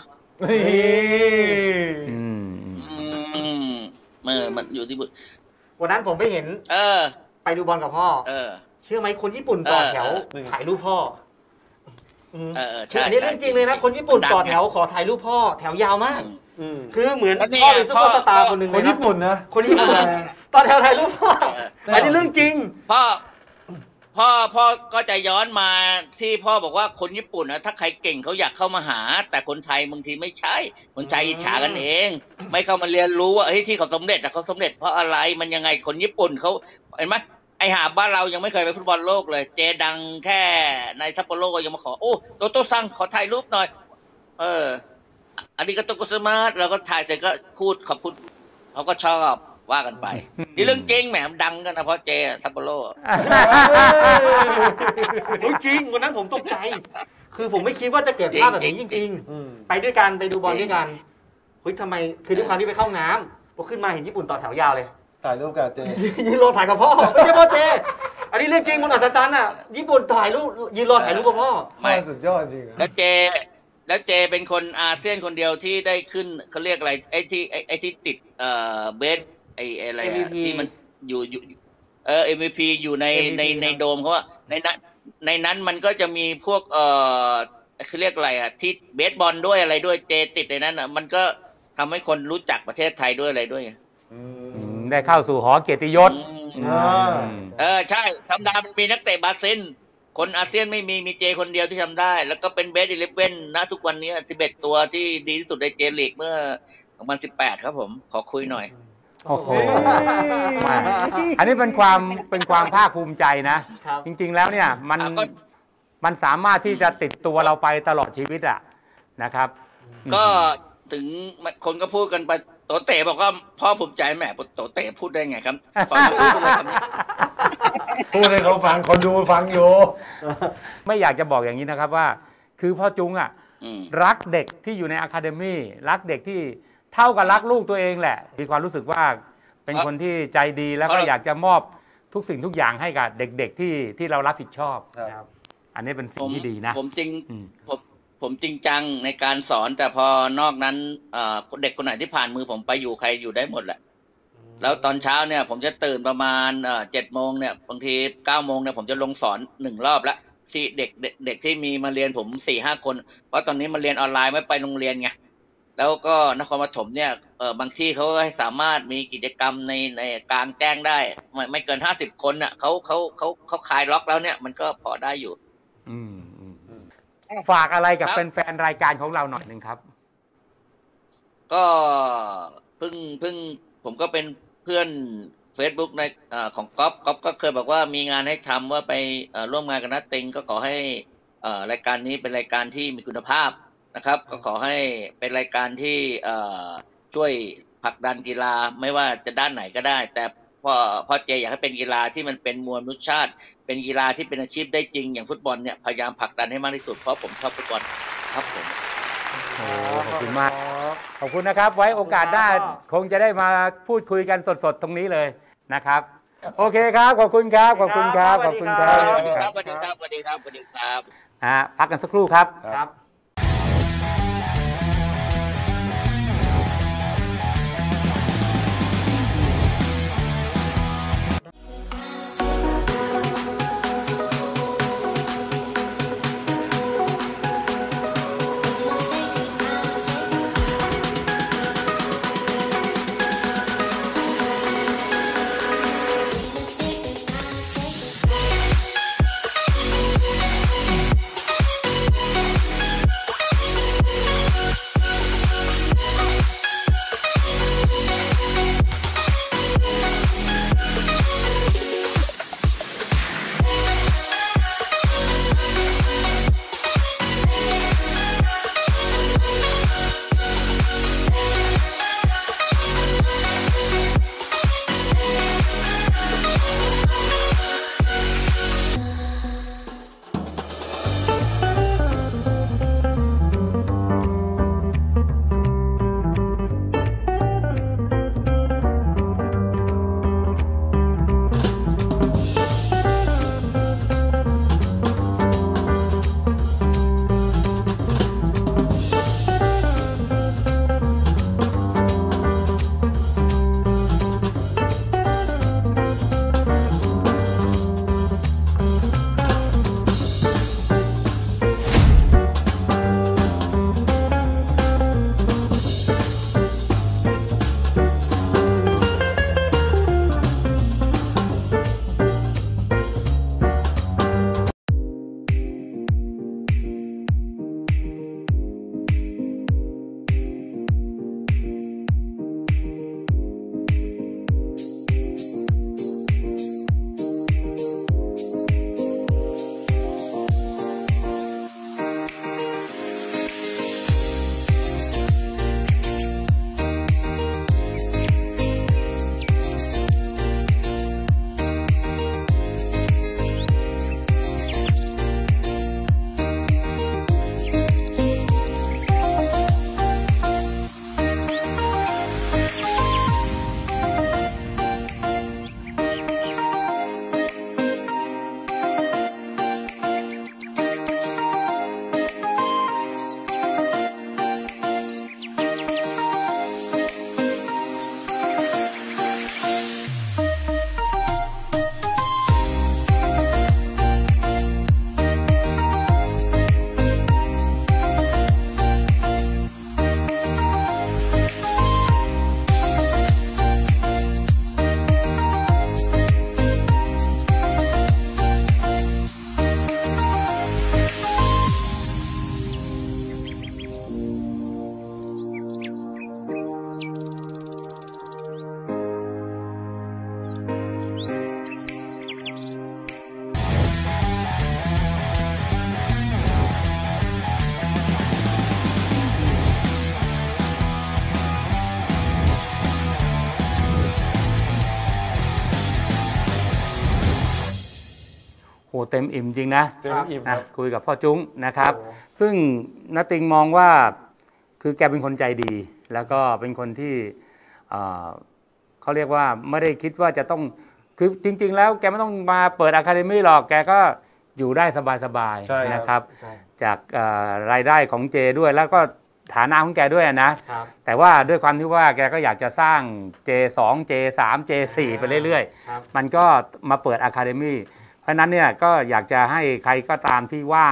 อืมเออมันอยู่ที่บุญวันนั้นผมไปเห็นเออไปดูบอลกับพ่อเออเชื่อไหมคนญี่ปุ่นต่อแถวถ่ายรูปพ่อเออใช่อันนี้เรื่องจริงเลยนะคนญี่ปุ่นต่อแถวขอถ่ายรูปพ่อแถวยาวมากคือเหมือนพ่อเป็นซุปเปอร์สตาร์คนหนึ่งคนญี่ปุ่นนะคนญี่ปุ่นต่อแถวถ่ายรูปพ่ออันนี้เรื่องจริงพ่อพ่อพ่อก็จะย้อนมาที่พ่อบอกว่าคนญี่ปุ่นนะถ้าใครเก่งเขาอยากเข้ามาหาแต่คนไทยบางทีไม่ใช่คนไทยอิจฉากันเองไม่เข้ามาเรียนรู้ว่าเฮ้ยที่เขาสำเร็จแต่เขาสำเร็จเพราะอะไรมันยังไงคนญี่ปุ่นเขาเห็นไหมไอหาบ้านเรายังไม่เคยไปฟุตบอลโลกเลยเจดังแค่ในซัปโปโรก็ยังมาขอโอ้โตโต้ซังขอถ่ายรูปหน่อยเอออันนี้ก็โตโกสมาร์ทเราก็ถ่ายเสร็จก็พูดขอบคุณเขาก็ชอบว่ากันไปนี่เรื่องจริงแหมดังกันนะเพราะเจซัปโปโรจริงวันนั้นผมตกใจคือผมไม่คิดว่าจะเกิดภาพแบบนี้จริงๆไปด้วยกันไปดูบอลด้วยกันเฮ้ยทำไมคือด้วยความที่ไปเข้าน้ำพอขึ้นมาเห็นญี่ปุ่นต่อแถวยาวเลยถ่ายรูปกับเจยืนรอถ่ายกับพ่อไม่ใช่พ่อเจอันนี้เรื่องจริงมันอัศจรรย์อ่ะญี่ปุ่นถ่ายรูปยืนรอถ่ายรูปกับพ่อไม่สุดยอดจริงแล้วเจแล้วเจเป็นคนอาเซียนคนเดียวที่ได้ขึ้นเขาเรียกอะไรไอ้ที่ไอ้ที่ติดเอ่อเบสไอ้อะไรที่มันอยู่อยู่เออ เอ็ม วี พี อยู่ในในในโดมเขาว่าในนั้นในนั้นมันก็จะมีพวกเอ่อเขาเรียกอะไรอ่ะที่เบสบอลด้วยอะไรด้วยเจติดในนั้นอ่ะมันก็ทำให้คนรู้จักประเทศไทยด้วยอะไรด้วยได้เข้าสู่หอเกียรติยศเออใช่ธรรมดามันมีนักเตะบราซิลคนอาเซียนไม่มีมีเจคนเดียวที่ทำได้แล้วก็เป็นเบสอีเลฟเว่นนะทุกวันนี้สิบเอ็ดตัวที่ดีที่สุดในเจลีกเมื่อสองพันสิบแปดครับผมขอคุยหน่อยโอ้โหอันนี้เป็นความเป็นความภาคภูมิใจนะจริงๆแล้วเนี่ยมันมันสามารถที่จะติดตัวเราไปตลอดชีวิตอ่ะนะครับก็ถึงคนก็พูดกันไปโตเต๋บอกว่าพ่อภูมิใจแหมโตเต๋พูดได้ไงครับฟังพูดเลยครับพูดให้เขาฟังคนดูฟังอยู่ไม่อยากจะบอกอย่างนี้นะครับว่าคือพ่อจุงอ่ะรักเด็กที่อยู่ในอะคาเดมี่รักเด็กที่เท่ากับรักลูกตัวเองแหละมีความรู้สึกว่าเป็นคนที่ใจดีแล้วก็อยากจะมอบทุกสิ่งทุกอย่างให้กับเด็กๆที่ที่เรารับผิดชอบครับอันนี้เป็นสิ่งที่ดีนะผมจริงผมผมจริงจังในการสอนแต่พอนอกนั้นเด็กคนไหนที่ผ่านมือผมไปอยู่ใครอยู่ได้หมดแหละแล้วตอนเช้าเนี่ยผมจะตื่นประมาณเจ็ดโมงเนี่ยบางทีเก้าโมงเนี่ยผมจะลงสอนหนึ่งรอบแล้วที่เด็กเด็กที่มีมาเรียนผมสี่ห้าคนเพราะตอนนี้มาเรียนออนไลน์ไม่ไปโรงเรียนไงแล้วก็นครปฐมเนี่ยเออบางที่เขาให้สามารถมีกิจกรรมในในกลางแจ้งได้ไม่ไม่เกินห้าสิบคนน่ะเขาเขาเขาเขาคลายล็อกแล้วเนี่ยมันก็พอได้อยู่อืมฝากอะไรกับแฟนๆรายการของเราหน่อยหนึ่งครับก็เพิ่งเพิ่งผมก็เป็นเพื่อน Facebook ในอของก๊อฟก๊อฟก็เคยบอกว่ามีงานให้ทำว่าไปร่วมงานกับนัทติงก็ขอให้รายการนี้เป็นรายการที่มีคุณภาพนะครับก็ขอให้เป็นรายการที่ช่วยผลักดันกีฬาไม่ว่าจะด้านไหนก็ได้แต่พ่อพ่อเจอยากให้เป็นกีฬาที่มันเป็นมวลมนุษยชาติเป็นกีฬาที่เป็นอาชีพได้จริงอย่างฟุตบอลเนี่ยพยายามผลักดันให้มากที่สุดเพราะผมชอบฟุตบอลครับผมโอ้ขอบคุณมากขอบคุณนะครับไว้โอกาสหน้าคงจะได้มาพูดคุยกันสดๆตรงนี้เลยนะครับโอเคครับขอบคุณครับขอบคุณครับขอบคุณครับสวัสดีครับสวัสดีครับสวัสดีครับสวัสดีครับอ่าพักกันสักครู่ครับครับโอ้เต็มอิ่มจริงนะเต็มอิ่มนะคุยกับพ่อจุ้งนะครับซึ่งณติงมองว่าคือแกเป็นคนใจดีแล้วก็เป็นคนที่เขาเรียกว่าไม่ได้คิดว่าจะต้องคือจริงๆแล้วแกไม่ต้องมาเปิดอะคาเดมี่หรอกแกก็อยู่ได้สบายๆนะครับจากรายได้ของเจด้วยแล้วก็ฐานะของแกด้วยนะแต่ว่าด้วยความที่ว่าแกก็อยากจะสร้าง เจ สอง เจ สาม เจ สี่ ไปเรื่อยๆมันก็มาเปิดอะคาเดมี่เพราะนั้นเนี่ยก็อยากจะให้ใครก็ตามที่ว่าง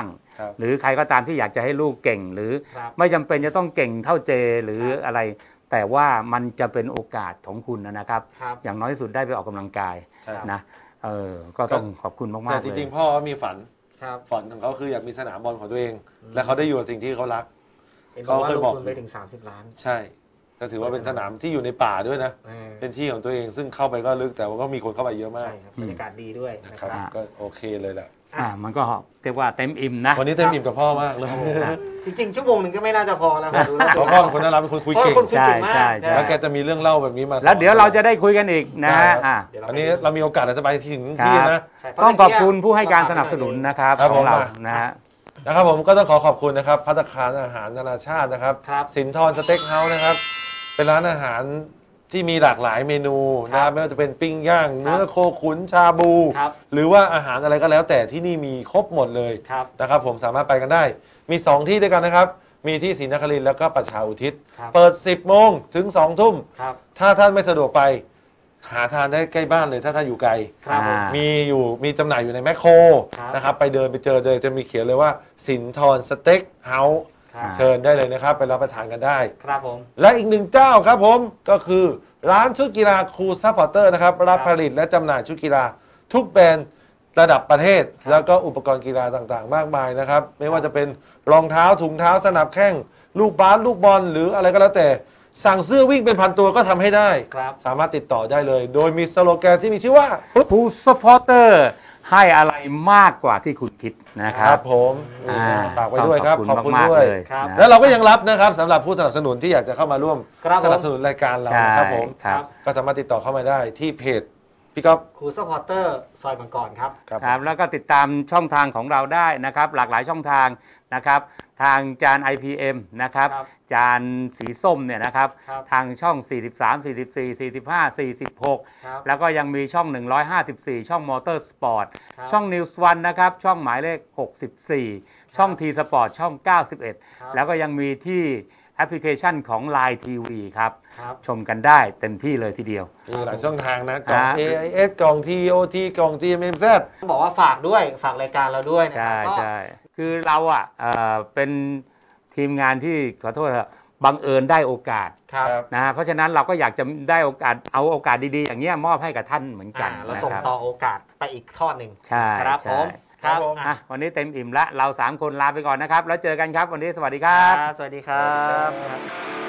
หรือใครก็ตามที่อยากจะให้ลูกเก่งหรือไม่จำเป็นจะต้องเก่งเท่าเจหรืออะไรแต่ว่ามันจะเป็นโอกาสของคุณนะครับอย่างน้อยที่สุดได้ไปออกกำลังกายนะเออก็ต้องขอบคุณมากๆเลยแต่จริงๆพ่อมีฝันฝันของเขาคืออยากมีสนามบอลของตัวเองและเขาได้อยู่กับสิ่งที่เขารักเขาเคยบอกไปถึงสามสิบล้านใช่ก็ถือว่าเป็นสนามที่อยู่ในป่าด้วยนะเป็นที่ของตัวเองซึ่งเข้าไปก็ลึกแต่ว่าก็มีคนเข้าไปเยอะมากบรรยากาศดีด้วยนะครับก็โอเคเลยแหละอ่ามันก็เรียกว่าเต็มอิ่มนะวันนี้เต็มอิ่มกับพ่อมากเลยจริงๆชั่วโมงหนึ่งก็ไม่น่าจะพอแล้วเพราะพ่อเป็นคนน่ารักเป็นคนคุยเก่งใช่ใช่แล้วแกจะมีเรื่องเล่าแบบนี้มาแล้วเดี๋ยวเราจะได้คุยกันอีกนะอ่าอันนี้เรามีโอกาสจะไปถึงที่นะต้องขอบคุณผู้ให้การสนับสนุนนะครับของเรานะฮะนะครับผมก็ต้องขอขอบคุณนะครับภัตตาคารอาหารนานาชาตินะครับสินทรสเต็กเฮาส์นะครับเป็นร้านอาหารที่มีหลากหลายเมนูนะครับไม่ว่าจะเป็นปิ้งย่างเนื้อโคขุนชาบูหรือว่าอาหารอะไรก็แล้วแต่ที่นี่มีครบหมดเลยนะครับผมสามารถไปกันได้มีสองที่ด้วยกันนะครับมีที่ศรีนครินทร์แล้วก็ประชาอุทิศเปิดสิบโมงถึงสองทุ่มถ้าท่านไม่สะดวกไปหาทานได้ใกล้บ้านเลยถ้าท่านอยู่ไกลมีอยู่มีจำหน่ายอยู่ในแมคโครนะครับไปเดินไปเจอเลยจะมีเขียนเลยว่าสินทรสเต็กเฮาส์เชิญได้เลยนะครับไปรับประทานกันได้ครับผมและอีกหนึ่งเจ้าครับผมก็คือร้านชุดกีฬาครูซัพพอร์เตอร์นะครับรับผลิตและจำหน่ายชุดกีฬาทุกแบรนด์ระดับประเทศแล้วก็อุปกรณ์กีฬาต่างๆมากมายนะครับไม่ว่าจะเป็นรองเท้าถุงเท้าสนับแข้งลูกบาสลูกบอลหรืออะไรก็แล้วแต่สั่งเสื้อวิ่งเป็นพันตัวก็ทำให้ได้สามารถติดต่อได้เลยโดยมีสโลแกนที่มีชื่อว่าครูซัพพอร์เตอร์ให้อะไรมากกว่าที่คุณคิดนะครับผมฝากไว้ด้วยครับขอบคุณด้วยแล้วเราก็ยังรับนะครับสำหรับผู้สนับสนุนที่อยากจะเข้ามาร่วมสนับสนุนรายการเราครับผมก็สามารถติดต่อเข้ามาได้ที่เพจพี่ก๊อฟครูซัพพอร์เตอร์ซอยบางกรครับครับแล้วก็ติดตามช่องทางของเราได้นะครับหลากหลายช่องทางนะครับทางจาน ไอ พี เอ็ม นะครับจานสีส้มเนี่ยนะครับทางช่องสี่สิบสาม สี่สิบสี่ สี่สิบห้า สี่สิบหกแล้วก็ยังมีช่องหนึ่งร้อยห้าสิบสี่ช่องมอเตอร์สปอร์ตช่อง News วันนะครับช่องหมายเลขหกสิบสี่ช่อง T Sport ช่องเก้าสิบเอ็ดแล้วก็ยังมีที่แอปพลิเคชันของ ไลน์ ที วี ครับชมกันได้เต็มที่เลยทีเดียวมีหลายช่องทางนะกล่อง เอ ไอ เอส กล่อง ที โอ ที กล่อง จี เอ็ม เอ็ม แซดบอกว่าฝากด้วยฝากรายการเราด้วยนะใช่ใช่คือเราอ่ะเป็นทีมงานที่ขอโทษครับบังเอิญได้โอกาสนะฮะเพราะฉะนั้นเราก็อยากจะได้โอกาสเอาโอกาสดีๆอย่างเงี้ยมอบให้กับท่านเหมือนกันเราส่งต่อโอกาสไปอีกทอดหนึ่งใช่ครับผมครับวันนี้เต็มอิ่มละเราสามคนลาไปก่อนนะครับแล้วเจอกันครับวันนี้สวัสดีครับสวัสดีครับ